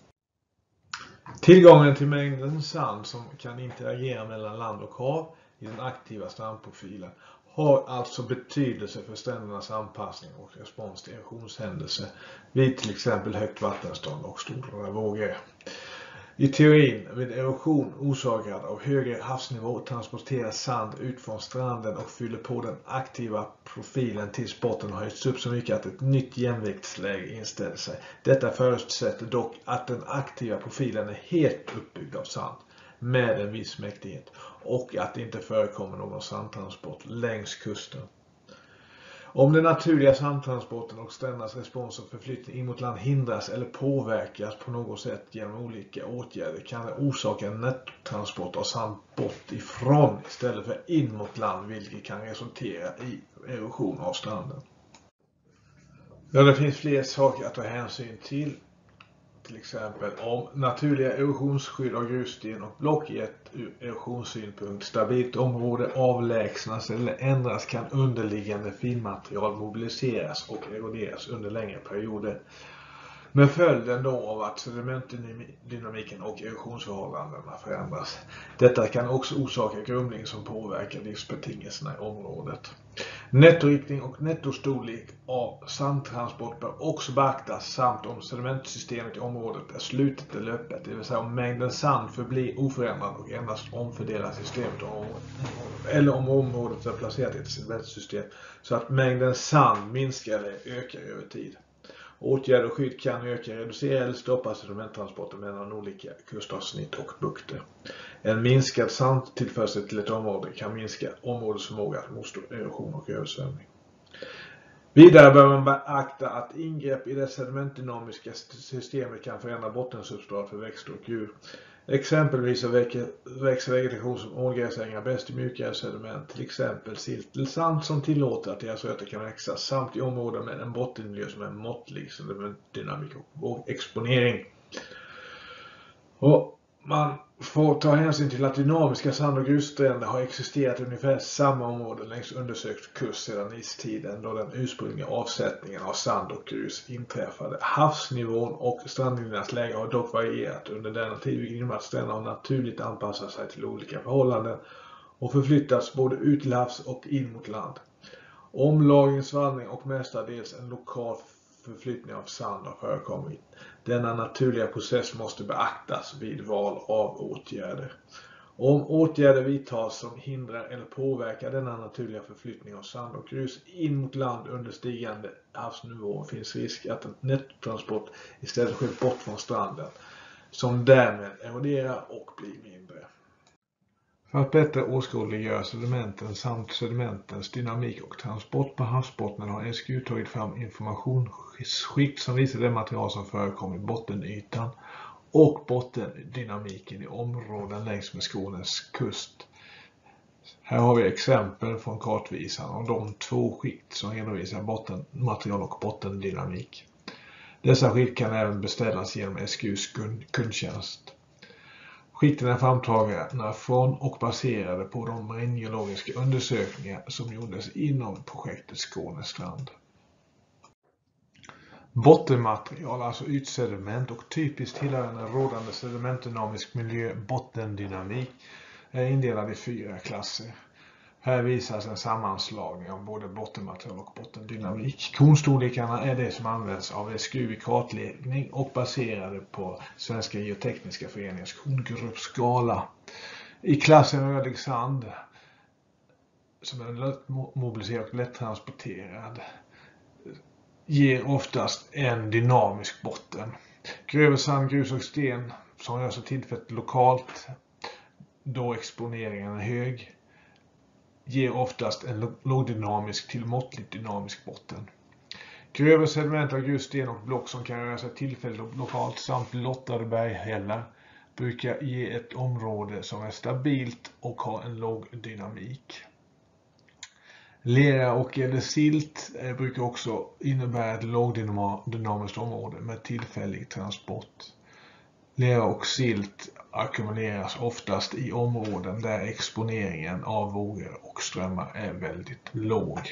A: Tillgången till mängden sand som kan interagera mellan land och hav i den aktiva strandprofilen har alltså betydelse för strändernas anpassning och respons till erosionshändelser vid till exempel högt vattenstånd och stora vågor. I teorin, vid erosion orsakad av högre havsnivå transporteras sand ut från stranden och fyller på den aktiva profilen tills botten har höjts upp så mycket att ett nytt jämviktsläge inställer sig. Detta förutsätter dock att den aktiva profilen är helt uppbyggd av sand med en viss mäktighet och att det inte förekommer någon sandtransport längs kusten. Om den naturliga sandtransporten och strändernas respons och förflyttning in mot land hindras eller påverkas på något sätt genom olika åtgärder kan det orsaka en nettotransport av sand bort ifrån istället för in mot land, vilket kan resultera i erosion av stranden. Ja, det finns fler saker att ta hänsyn till. Till exempel om naturliga erosionsskydd av grussten och block i ett ur erosionssynpunkt stabilt område avlägsnas eller ändras kan underliggande finmaterial mobiliseras och eroderas under längre perioder. Med följden då av att sedimentdynamiken och erosionsförhållandena förändras. Detta kan också orsaka grumling som påverkar livsbetingelserna i området. Nettoriktning och nettostorlek av sandtransport bör också beaktas samt om sedimentsystemet i området är slutet eller öppet, det vill säga om mängden sand förblir oförändrad och endast omfördelar systemet om, eller om området är placerat i ett sedimentsystem så att mängden sand minskar eller ökar över tid. Åtgärder och skydd kan öka, reducera eller stoppa sedimenttransporter mellan olika kustavsnitt och bukter. En minskad sandtillförsel till ett område kan minska områdets förmåga att motstå erosion och översvämning. Vidare bör man beakta att ingrepp i det sedimentdynamiska systemet kan förändra bottensubstrat för växter och djur. Exempelvis växer vegetation som ålgräsängar bäst i mjukare sediment, till exempel siltelsand som tillåter att deras rötter kan växa, samt i områden med en bottenmiljö som är måttlig sedimentdynamik och exponering. Och man får ta hänsyn till att dynamiska sand- och grusstränder har existerat i ungefär samma område längs undersökt kust sedan istiden då den ursprungliga avsättningen av sand och grus inträffade. Havsnivån och strandlinjernas läge har dock varierat under denna tid, vilket innebär att stränderna har naturligt anpassat sig till olika förhållanden och förflyttats både ut till havs och in mot land. Omlagring, svallning och mestadels en lokal förflyttning av sand har förekommit. Denna naturliga process måste beaktas vid val av åtgärder. Om åtgärder vidtas som hindrar eller påverkar denna naturliga förflyttning av sand och grus in mot land under stigande havsnivå finns risk att en nettotransport istället sker bort från stranden, som därmed eroderar och blir mindre. För att bättre åskådliggöra sedimenten samt sedimentens dynamik och transport på havsbottnen har S G U tagit fram informationsskikt som visar det material som förekommer i bottenytan och bottendynamiken i områden längs med Skånes kust. Här har vi exempel från kartvisaren om de två skikt som redovisar bottenmaterial och bottendynamik. Dessa skikt kan även beställas genom S G U:s kundtjänst. Skikten är framtagna från och baserade på de maringeologiska undersökningar som gjordes inom projektet Skånestrand. Bottenmaterial, alltså ytsediment och typiskt tillhörande rådande sedimentdynamisk miljö, bottendynamik, är indelad i fyra klasser. Här visas en sammanslagning av både bottenmaterial och bottendynamik. Kornstorlekarna är det som används av S G U i kartläggning och baserade på Svenska geotekniska föreningars korngruppskala. I klassen rödig sand, som är lättmobiliserad och lättransporterad, ger oftast en dynamisk botten. Grövre sand, grus och sten som rör sig tillfälligt lokalt då exponeringen är hög ger oftast en lågdynamisk till måttligt dynamisk botten. Grövre sediment av grus, sten och block som kan röra sig tillfälligt och lokalt samt blottade berghällar brukar ge ett område som är stabilt och har en låg dynamik. Lera och eller silt brukar också innebära ett lågdynamiskt område med tillfällig transport. Lera och silt ackumuleras oftast i områden där exponeringen av vågor och strömmar är väldigt låg.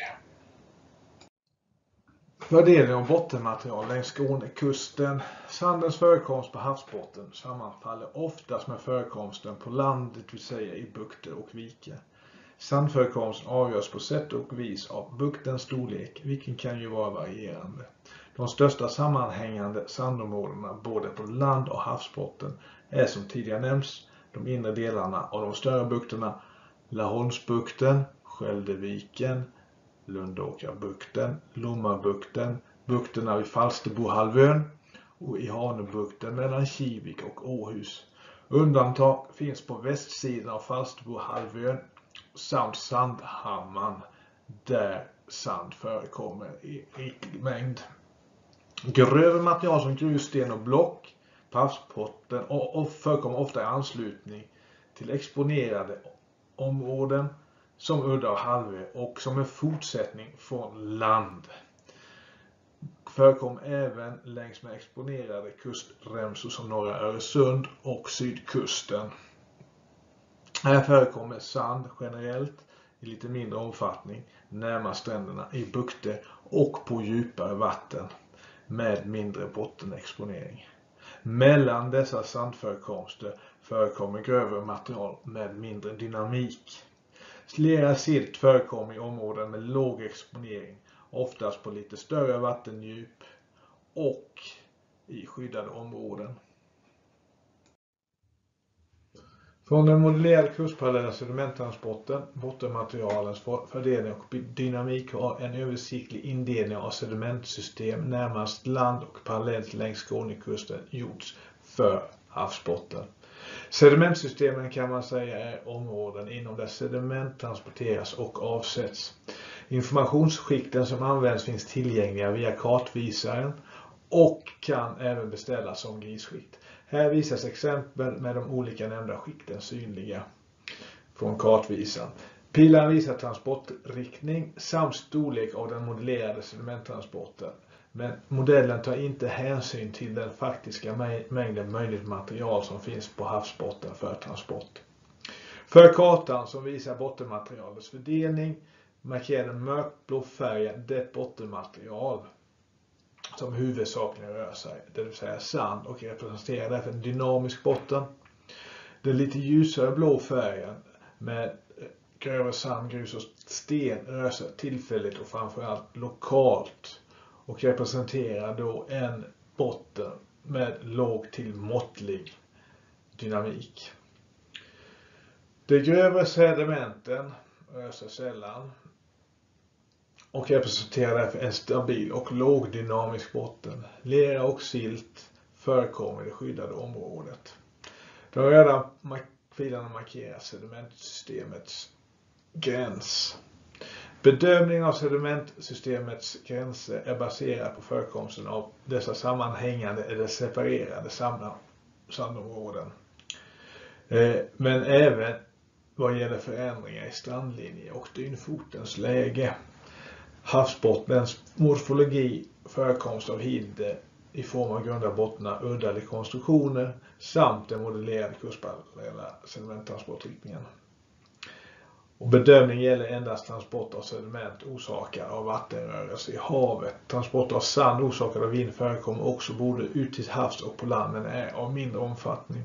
A: Fördelning av bottenmaterial längs Skånekusten. Sandens förekomst på havsbotten sammanfaller oftast med förekomsten på land, det vill säga i bukter och viker. Sandförekomsten avgörs på sätt och vis av buktens storlek, vilken kan ju vara varierande. De största sammanhängande sandområdena både på land och havsbotten är som tidigare nämnts de inre delarna av de större bukterna Laholmsbukten, Skäldeviken, Lundåkrabukten, Lommabukten, bukterna vid Falsterbohalvön och i Hanöbukten mellan Kivik och Åhus. Undantag finns på västsidan av Falsterbohalvön samt Sandhamman där sand förekommer i riklig mängd. Grövre material som grus, sten och block på havsbotten och, och förekommer ofta i anslutning till exponerade områden som udda och halvö och som en fortsättning från land. Förekommer även längs med exponerade kustremsor som norra Öresund och sydkusten. Här förekommer sand generellt i lite mindre omfattning närmast stränderna i bukter och på djupare vatten med mindre bottenexponering. Mellan dessa sandförekomster förekommer grövre material med mindre dynamik. Lera silt förekommer i områden med låg exponering, oftast på lite större vattendjup och i skyddade områden. Från den modellerade kustparallella sedimenttransporten, bottenmaterialens fördelning och dynamik har en översiktlig indelning av sedimentsystem närmast land och parallellt längs Skånekusten gjorts för havsbotten. Sedimentsystemen kan man säga är områden inom där sediment transporteras och avsätts. Informationsskikten som används finns tillgängliga via kartvisaren och kan även beställas som grisskikt. Här visas exempel med de olika nämnda skikten synliga från kartvisaren. Pilen visar transportriktning samt storlek av den modellerade sedimenttransporten. Men modellen tar inte hänsyn till den faktiska mängden möjligt material som finns på havsbotten för transport. För kartan som visar bottenmaterialets fördelning markerar den mörkblå färgen det bottenmaterial som huvudsakligen rör sig, det vill säga sand, och representerar därför en dynamisk botten. Den lite ljusare blå färgen med grövre sand, grus och sten rör sig tillfälligt och framförallt lokalt och representerar då en botten med låg till måttlig dynamik. De grövre sedimenten rör sig sällan och representerar därför en stabil och lågdynamisk botten. Lera och silt förekommer i det skyddade området. De röda filerna markerar sedimentsystemets gräns. Bedömningen av sedimentsystemets gränser är baserad på förekomsten av dessa sammanhängande eller separerade sandområden. Men även vad gäller förändringar i strandlinje och dynfotens läge. Havsbottnens morfologi, förekomst av hinder i form av grunda bottnar, udda eller konstruktioner samt den modellerade kustparallella sedimenttransportriktningen. Och bedömning gäller endast transport av sediment orsakad av vattenrörelse i havet. Transport av sand orsakad av vind förekommer också både ut till havs och på land men är av mindre omfattning.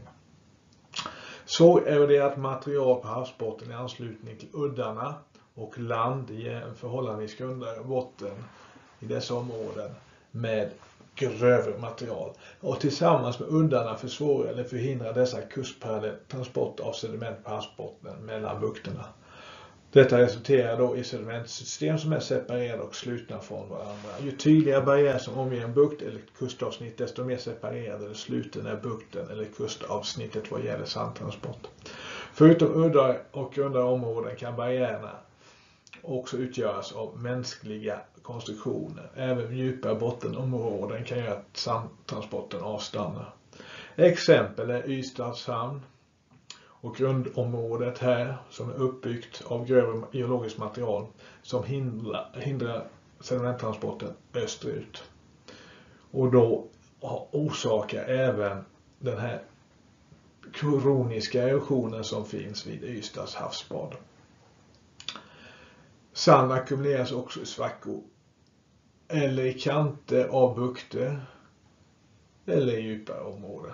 A: Så eroderat material på havsbotten i anslutning till uddarna och land ger en förhållandevis grundare botten i dessa områden med grövre material. Och tillsammans med uddarna försvårar eller förhindrar dessa kustparallella transport av sediment på havsbotten mellan bukterna. Detta resulterar då i sedimentsystem som är separerade och slutna från varandra. Ju tydligare barriär som omger en bukt eller kustavsnitt, desto mer separerad eller sluten är bukten eller kustavsnittet vad gäller sandtransport. Förutom udda och grunda områden kan barriärerna också utgöras av mänskliga konstruktioner. Även djupa bottenområden kan göra att sandtransporten avstannar. Exempel är Ystads hamn och grundområdet här som är uppbyggt av grövre geologiskt material som hindrar, hindrar sedimenttransporten österut. Och då orsakar även den här kroniska erosionen som finns vid Ystads havsbad. Sand ackumuleras också i svackor eller i kanter av bukter eller i djupare områden.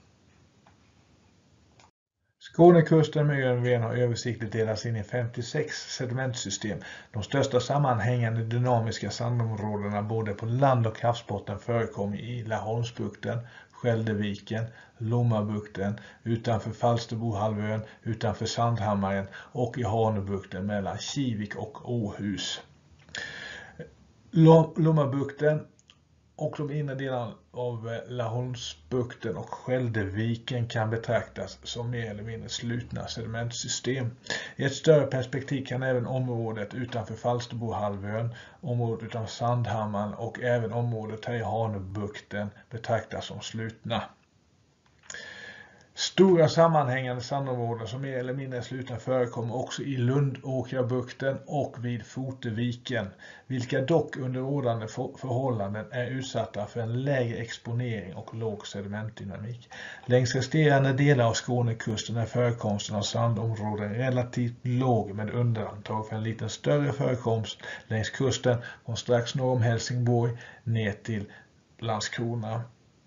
A: Skånekusten med ön Ven har översiktligt delats in i femtiosex sedimentsystem. De största sammanhängande dynamiska sandområdena både på land- och havsbotten förekommer i Laholmsbukten, Skälderviken, Lommabukten, utanför Falsterbohalvön, utanför Sandhammaren och i Hanöbukten mellan Kivik och Åhus. Lommabukten och de inre delarna av Laholmsbukten och Skälderviken kan betraktas som mer eller mindre slutna sedimentsystem. I ett större perspektiv kan även området utanför Falsterbohalvön, området utanför Sandhammaren och även området här i Hanöbukten betraktas som slutna. Stora sammanhängande sandområden som mer eller mindre slutna förekommer också i Lundåkrabukten och vid Foteviken, vilka dock under rådande förhållanden är utsatta för en lägre exponering och låg sedimentdynamik. Längs resterande delar av Skånekusten är förekomsten av sandområden relativt låg med undantag för en liten större förekomst längs kusten från strax norr om Helsingborg ner till Landskrona.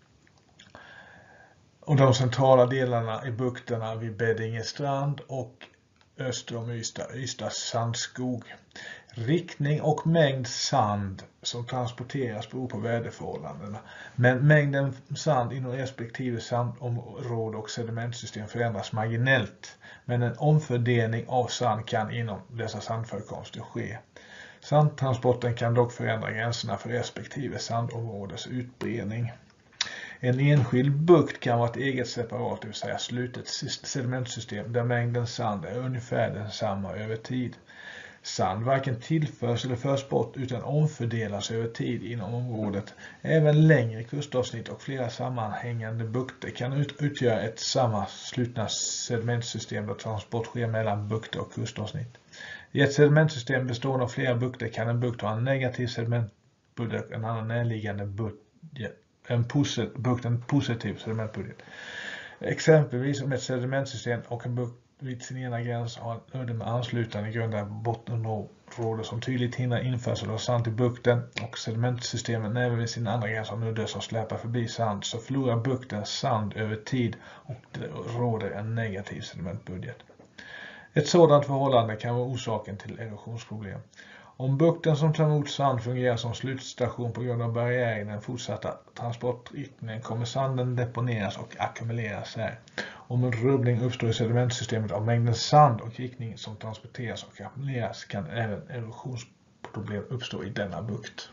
A: Och de centrala delarna i bukterna vid Beddingestrand och öster om Ystad, Ystads sandskog. Riktning och mängd sand som transporteras beror på väderförhållandena. Men mängden sand inom respektive sandområde och sedimentsystem förändras marginellt. Men en omfördelning av sand kan inom dessa sandförekomster ske. Sandtransporten kan dock förändra gränserna för respektive sandområdes utbredning. En enskild bukt kan vara ett eget separat, det vill säga slutet sedimentsystem där mängden sand är ungefär densamma över tid. Sand varken tillförs eller förs bort utan omfördelas över tid inom området. Även längre kustavsnitt och flera sammanhängande bukter kan ut utgöra ett samma slutna sedimentsystem där transport sker mellan bukter och kustavsnitt. I ett sedimentsystem bestående av flera bukter kan en bukt ha en negativ sedimentbudget och en annan närliggande budget. En posit, bukt en positiv sedimentbudget. Exempelvis om ett sedimentsystem och en bukt vid sin ena gräns har en udde med anslutande grunda bottenområden som tydligt hindrar införsel av sand till bukten och sedimentsystemen även vid sin andra gräns har en udde som släpar förbi sand så förlorar bukten sand över tid och det råder en negativ sedimentbudget. Ett sådant förhållande kan vara orsaken till erosionsproblem. Om bukten som tar emot sand fungerar som slutstation på grund av barriär i den fortsatta transportriktningen kommer sanden deponeras och ackumuleras här. Om en rubbning uppstår i sedimentsystemet av mängden sand och riktning som transporteras och ackumuleras kan även erosionsproblem uppstå i denna bukt.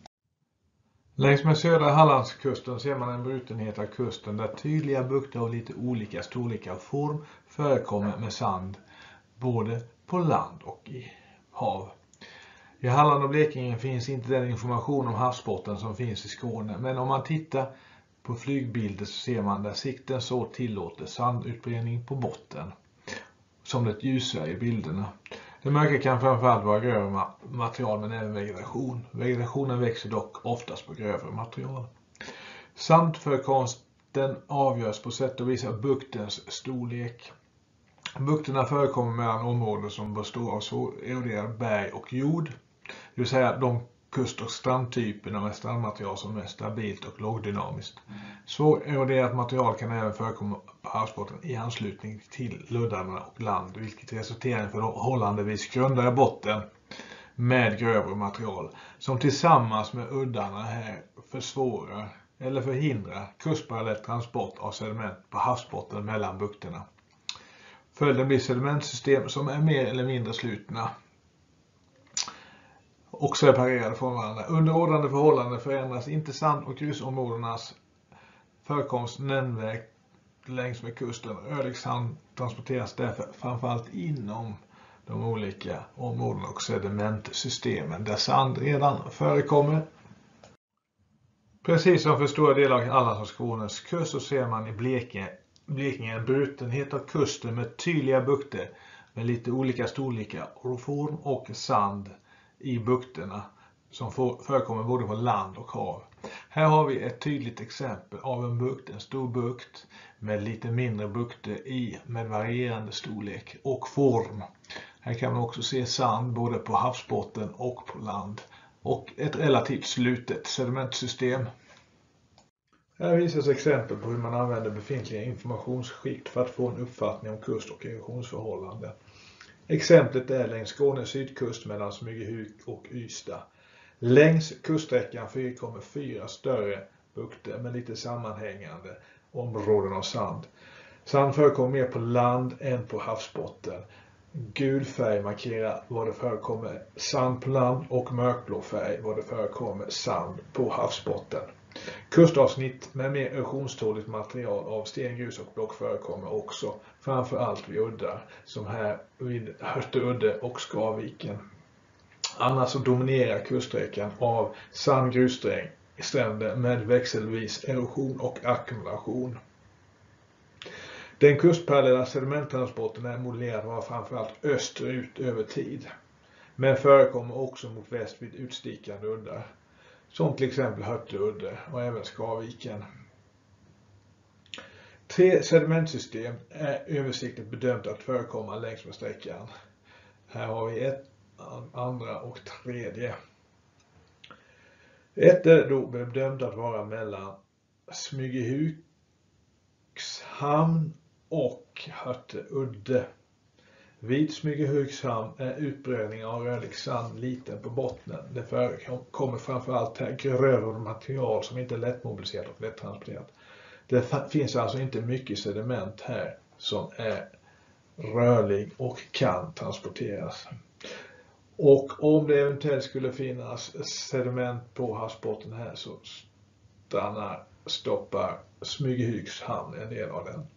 A: Längs med södra Hallandskusten ser man en brutenhet av kusten där tydliga bukter av lite olika storlekar och form förekommer med sand både på land och i hav. I Halland och Blekinge finns inte den information om havsbotten som finns i Skåne, men om man tittar på flygbilder så ser man där sikten så tillåter sandutbredning på botten, som det ljusar i bilderna. Det mörka kan framförallt vara grövre material men även vegetation. Vegetationen växer dock oftast på grövre material. Sandförekomsten avgörs på sätt och vis av buktens storlek. Bukterna förekommer mellan områden som består av svåreroderad berg och jord. Det vill säga de kust- och strandtyperna med strandmaterial som är stabilt och lågdynamiskt. Svåreroderat material kan även förekomma på havsbotten i anslutning till luddarna och land, vilket resulterar i en förhållandevis grundare botten med grövre material som tillsammans med uddarna här försvårar eller förhindrar kustparallell transport av sediment på havsbotten mellan bukterna. Följden blir sedimentsystem som är mer eller mindre slutna och separerade från varandra. Under rådande förhållanden förändras inte sand- och grusområdenas förekomst nämnvärt längs med kusten. Rörlig sand transporteras därför framförallt inom de olika områdena och sedimentsystemen där sand redan förekommer. Precis som för stora delar av Hallands och Skånes kust så ser man i Blekinge, Blekinge en brutenhet av kusten med tydliga bukter med lite olika storlekar och form och sand i bukterna som förekommer både på land och hav. Här har vi ett tydligt exempel av en bukt, en stor bukt med lite mindre bukter i med varierande storlek och form. Här kan man också se sand både på havsbotten och på land och ett relativt slutet sedimentsystem. Här visas exempel på hur man använder befintliga informationsskikt för att få en uppfattning om kust- och erosionsförhållanden. Exemplet är längs Skånes sydkust mellan Smygehuk och Ystad. Längs kuststräckan förekommer fyra större bukter med lite sammanhängande områden av sand. Sand förekommer mer på land än på havsbotten. Gul färg markerar var det förekommer sand på land och mörkblå färg var det förekommer sand på havsbotten. Kustavsnitt med mer erosionståligt material av sten, grus och block förekommer också, framförallt vid uddar som här vid Hörteudde och Skarviken. Annars så dominerar kuststräckan av sand, grusstränder med växelvis erosion och ackumulation. Den kustparallella sedimenttransporten är modellerad att vara framförallt österut över tid, men förekommer också mot väst vid utstickande uddar, som till exempel Hörteudde och även Skarviken. Tre sedimentsystem är översiktligt bedömt att förekomma längs med sträckan. Här har vi ett, andra och tredje. Ett är då bedömt att vara mellan Smygehuks hamn och Hörteudde. Vid Smygehuks hamn är utbredning av rörlig sand liten på bottnen. Det förekommer framförallt här grövre material som inte är lättmobiliserat och lättransporterat. Det finns alltså inte mycket sediment här som är rörlig och kan transporteras. Och om det eventuellt skulle finnas sediment på havsbotten här så stannar, stoppar Smygehuks hamn en del av den.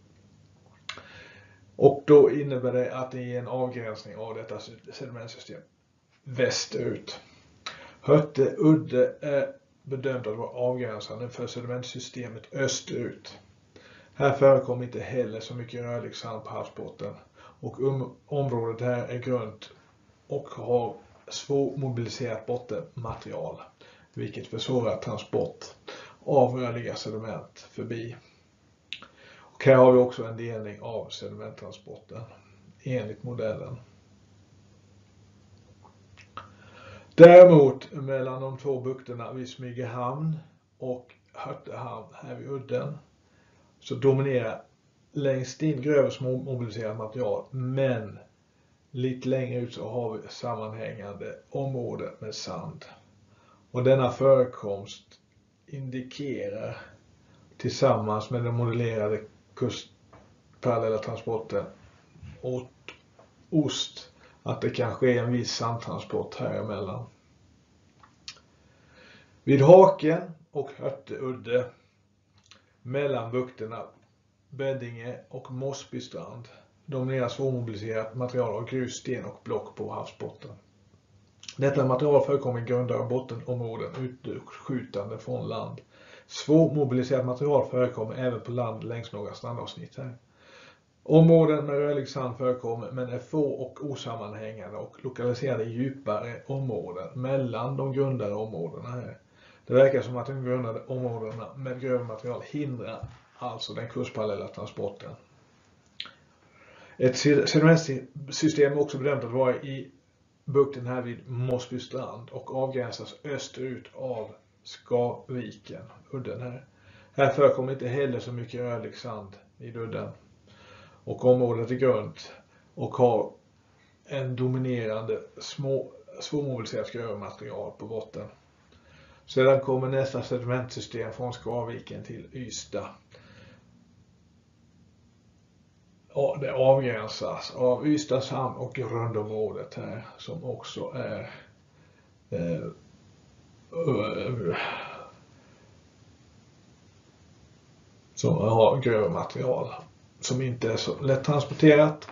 A: Och då innebär det att det är en avgränsning av detta sedimentsystem västerut. Hörteudde är bedömt att vara avgränsande för sedimentsystemet österut. Här förekommer inte heller så mycket rörlig sand på havsbotten och um, området här är grunt och har svårmobiliserat bottenmaterial, vilket försvårar transport av rörliga sediment förbi. Och här har vi också en delning av sedimenttransporten enligt modellen. Däremot mellan de två bukterna vid Smygehamn och Hörtehamn här vid udden så dominerar längst in grövre mobiliserat material, men lite längre ut så har vi sammanhängande områden med sand. Och denna förekomst indikerar tillsammans med den modellerade kustparallella transporten åt ost att det kan ske en viss sandtransport här emellan. Vid Haken och Hörteudde mellan bukterna Beddinge och Mossbystrand domineras svårmobiliserat material av grus, sten och block på havsbotten. Detta material förekommer i grunda och bottenområden utskjutande från land. Svårmobiliserat material förekommer även på land längs några strandavsnitt här. Områden med rörlig sand förekommer men är få och osammanhängande och lokaliserade i djupare områden mellan de grundare områdena här. Det verkar som att de grundade områdena med grövre material hindrar alltså den kustparallella transporten. Ett sedimentsystem är också bedömt att vara i bukten här vid Mossbystrand och avgränsas österut av Skarviken, udden här. Här förekommer inte heller så mycket rörlig sand i udden. Och området är grunt och har en dominerande små, svårmobiliserat grövre material på botten. Sedan kommer nästa sedimentsystem från Skarviken till Ystad. Ja, det avgränsas av Ystads hamn och grundområdet här som också är eh, uh, som har grövre material som inte är så lätt transporterat.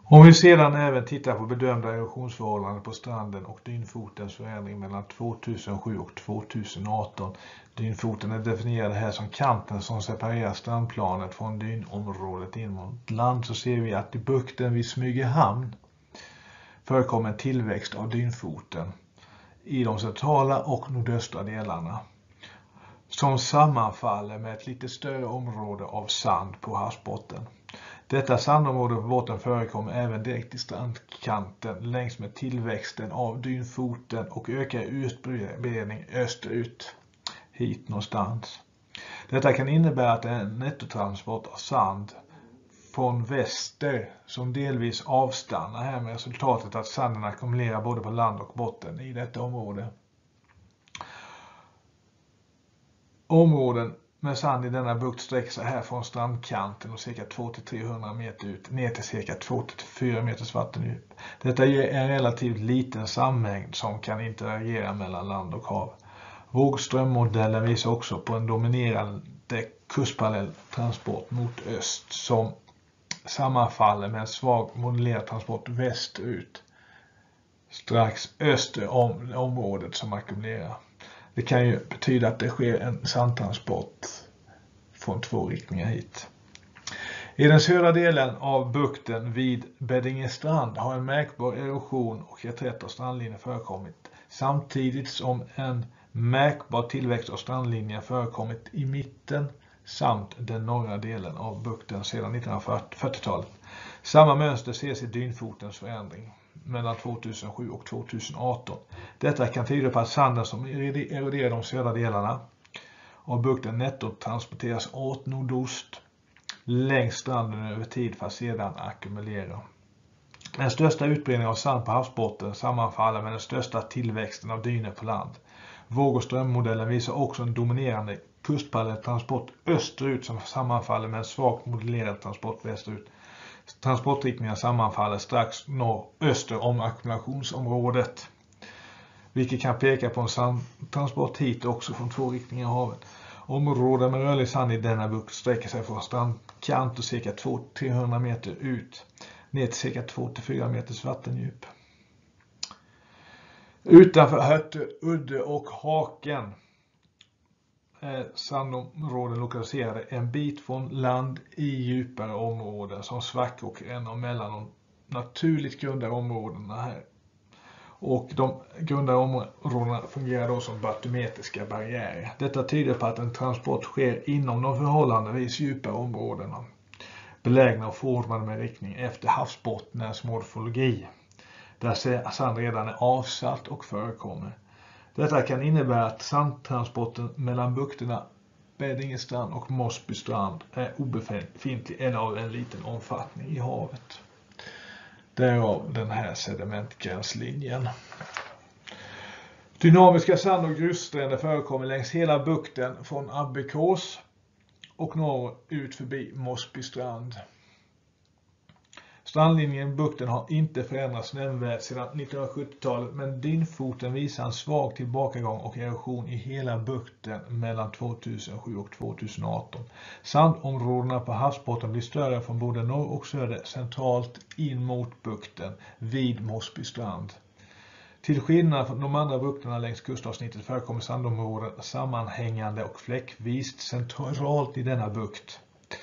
A: Om vi sedan även tittar på bedömda erosionsförhållanden på stranden och dynfotens förändring mellan två tusen sju och två tusen arton. Dynfoten är definierad här som kanten som separerar strandplanet från dynområdet in mot land. Så ser vi att i bukten vid Smygehamn förekommer en tillväxt av dynfoten i de centrala och nordöstra delarna, som sammanfaller med ett lite större område av sand på havsbotten. Detta sandområde på botten förekommer även direkt i strandkanten längs med tillväxten av dynfoten och ökar utbredning österut hit någonstans. Detta kan innebära att det är en nettotransport av sand från väster som delvis avstannar här med resultatet att sanden ackumulerar både på land och botten i detta område. Områden med sand i denna bukt sträcker sig här från strandkanten och cirka två till trehundra meter ut ner till cirka två till fyra meters vattendjup. Detta ger en relativt liten sammängd som kan interagera mellan land och hav. Vågströmmodellen visar också på en dominerande kustparallell transport mot öst som sammanfaller med en svag modellerad transport västerut strax öster om området som ackumulerar. Det kan ju betyda att det sker en sandtransport från två riktningar hit. I den södra delen av bukten vid Beddingestrand har en märkbar erosion och reträtt av strandlinjen förekommit, samtidigt som en märkbar tillväxt av strandlinjen förekommit i mitten samt den norra delen av bukten sedan nittonhundrafyrtiotalet. Samma mönster ses i dynfotens förändring mellan två tusen sju och två tusen arton. Detta kan tyda på att sanden som eroderar de södra delarna av bukten netto transporteras åt nordost längs stranden över tid för att sedan ackumulera. Den största utbredningen av sand på havsbotten sammanfaller med den största tillväxten av dyner på land. Våg- och strömmodellen visar också en dominerande kustparallell transport österut som sammanfaller med en svagt modellerad transport västerut. Transportriktningen sammanfaller strax norröster om ackumulationsområdet, vilket kan peka på en sandtransport hit också från två riktningar i havet. Områden med rörlig sand i denna bukt sträcker sig från strandkant och cirka två till trehundra meter ut ner till cirka två till fyra meters vattendjup. Utanför Hötte, Udde och Haken är sandområden lokaliserade en bit från land i djupare områden som svackor och rännor mellan de naturligt grundade områdena här. Och de grundade områdena fungerar då som batumetriska barriärer. Detta tyder på att en transport sker inom de förhållandevis djupare områdena, belägna och formade med riktning efter havsbottnens morfologi, där sand redan är avsatt och förekommer. Detta kan innebära att sandtransporten mellan bukterna Beddingestrand och Mosbystrand är obefintlig eller av en liten omfattning i havet. Därav den här sedimentgränslinjen. Dynamiska sand- och grusstränder förekommer längs hela bukten från Abbekås och norrut förbi Mosbystrand. Strandlinjen i bukten har inte förändrats nämnvärt sedan nittonhundrasjuttiotalet, men dynfoten visar en svag tillbakagång och erosion i hela bukten mellan två tusen sju och två tusen arton. Sandområdena på havsbotten blir större från både norr och söder centralt in mot bukten vid Mosbystrand. Till skillnad från de andra bukterna längs kustavsnittet förekommer sandområden sammanhängande och fläckvis centralt i denna bukt,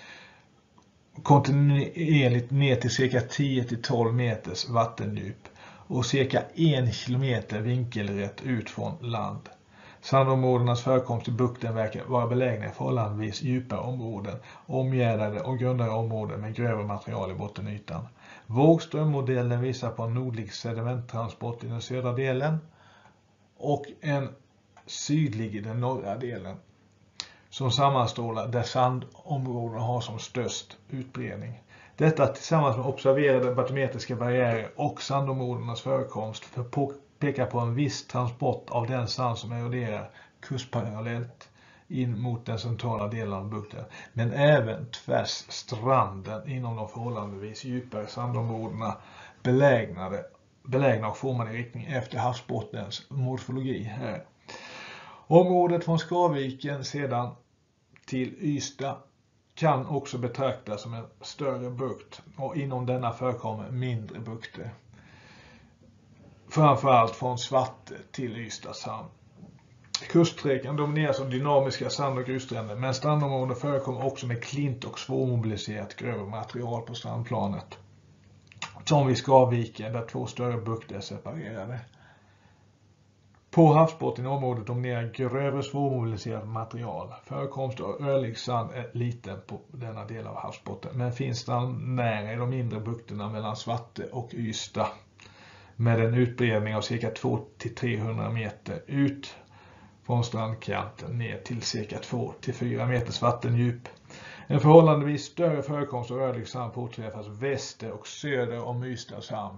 A: kontinuerligt ner till cirka tio till tolv meters vattendjup och cirka en kilometer vinkelrätt ut från land. Sandområdenas förekomst i bukten verkar vara belägna i förhållandevis djupa områden, omgärdade och grundare områden med grövre material i bottenytan. Vågströmmodellen visar på en nordlig sedimenttransport i den södra delen och en sydlig i den norra delen, som sammanstrålar där sandområdena har som störst utbredning. Detta tillsammans med observerade batumetriska barriärer och sandområdenas förekomst pekar på en viss transport av den sand som eroderar kustparallellt in mot den centrala delen av bukten, men även tvärs stranden inom de förhållandevis djupare sandområdena belägnade, belägna och formade i riktning efter havsbottnens morfologi här. Området från Skaviken sedan till Ystad kan också betraktas som en större bukt och inom denna förekommer mindre bukter. Framförallt från Svarte till Ystads hamn. Kuststräckan domineras av dynamiska sand- och grusstränder, men strandområden förekommer också med klint och svårmobiliserat grövre material på strandplanet. Som vid Skavviken där två större bukter är separerade. På havsbotten i området dominerar grövre svårmobiliserat material. Förekomst av rörlig sand är liten på denna del av havsbotten, men finns strandnära i de mindre bukterna mellan Svarte och Ystad med en utbredning av cirka två till trehundra meter ut från strandkanten ner till cirka två till fyra meters vattendjup. En förhållandevis större förekomst av rörlig sand påträffas väster och söder om Ystads hamn.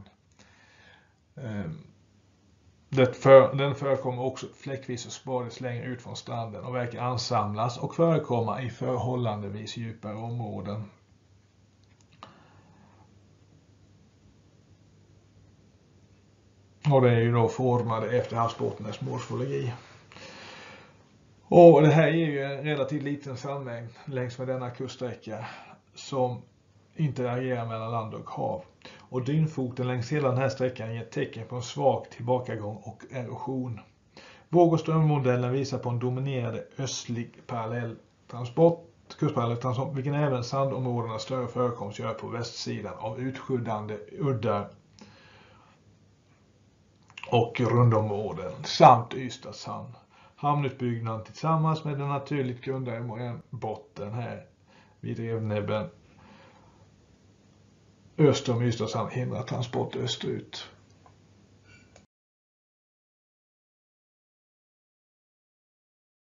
A: Det för, den förekommer också fläckvis och sporadiskt längre ut från stranden och verkar ansamlas och förekomma i förhållandevis djupare områden. Och det är ju då formade efter havsbottnens morfologi. Och det här är ju en relativt liten sandmängd längs med denna kuststräcka som interagerar mellan land och hav. Och dynfoten längs hela den här sträckan ger tecken på en svag tillbakagång och erosion. Våg- och strömmodellen visar på en dominerande östlig parallelltransport, kustparallelltransport, vilken även sandområdenas större förekomst gör på västsidan av utskyddande uddar och rundområden samt Ystads hamn. Hamnutbyggnaden tillsammans med den naturligt grundade botten här vid Revnäbben öster om Ystads hamn hindrar transport österut.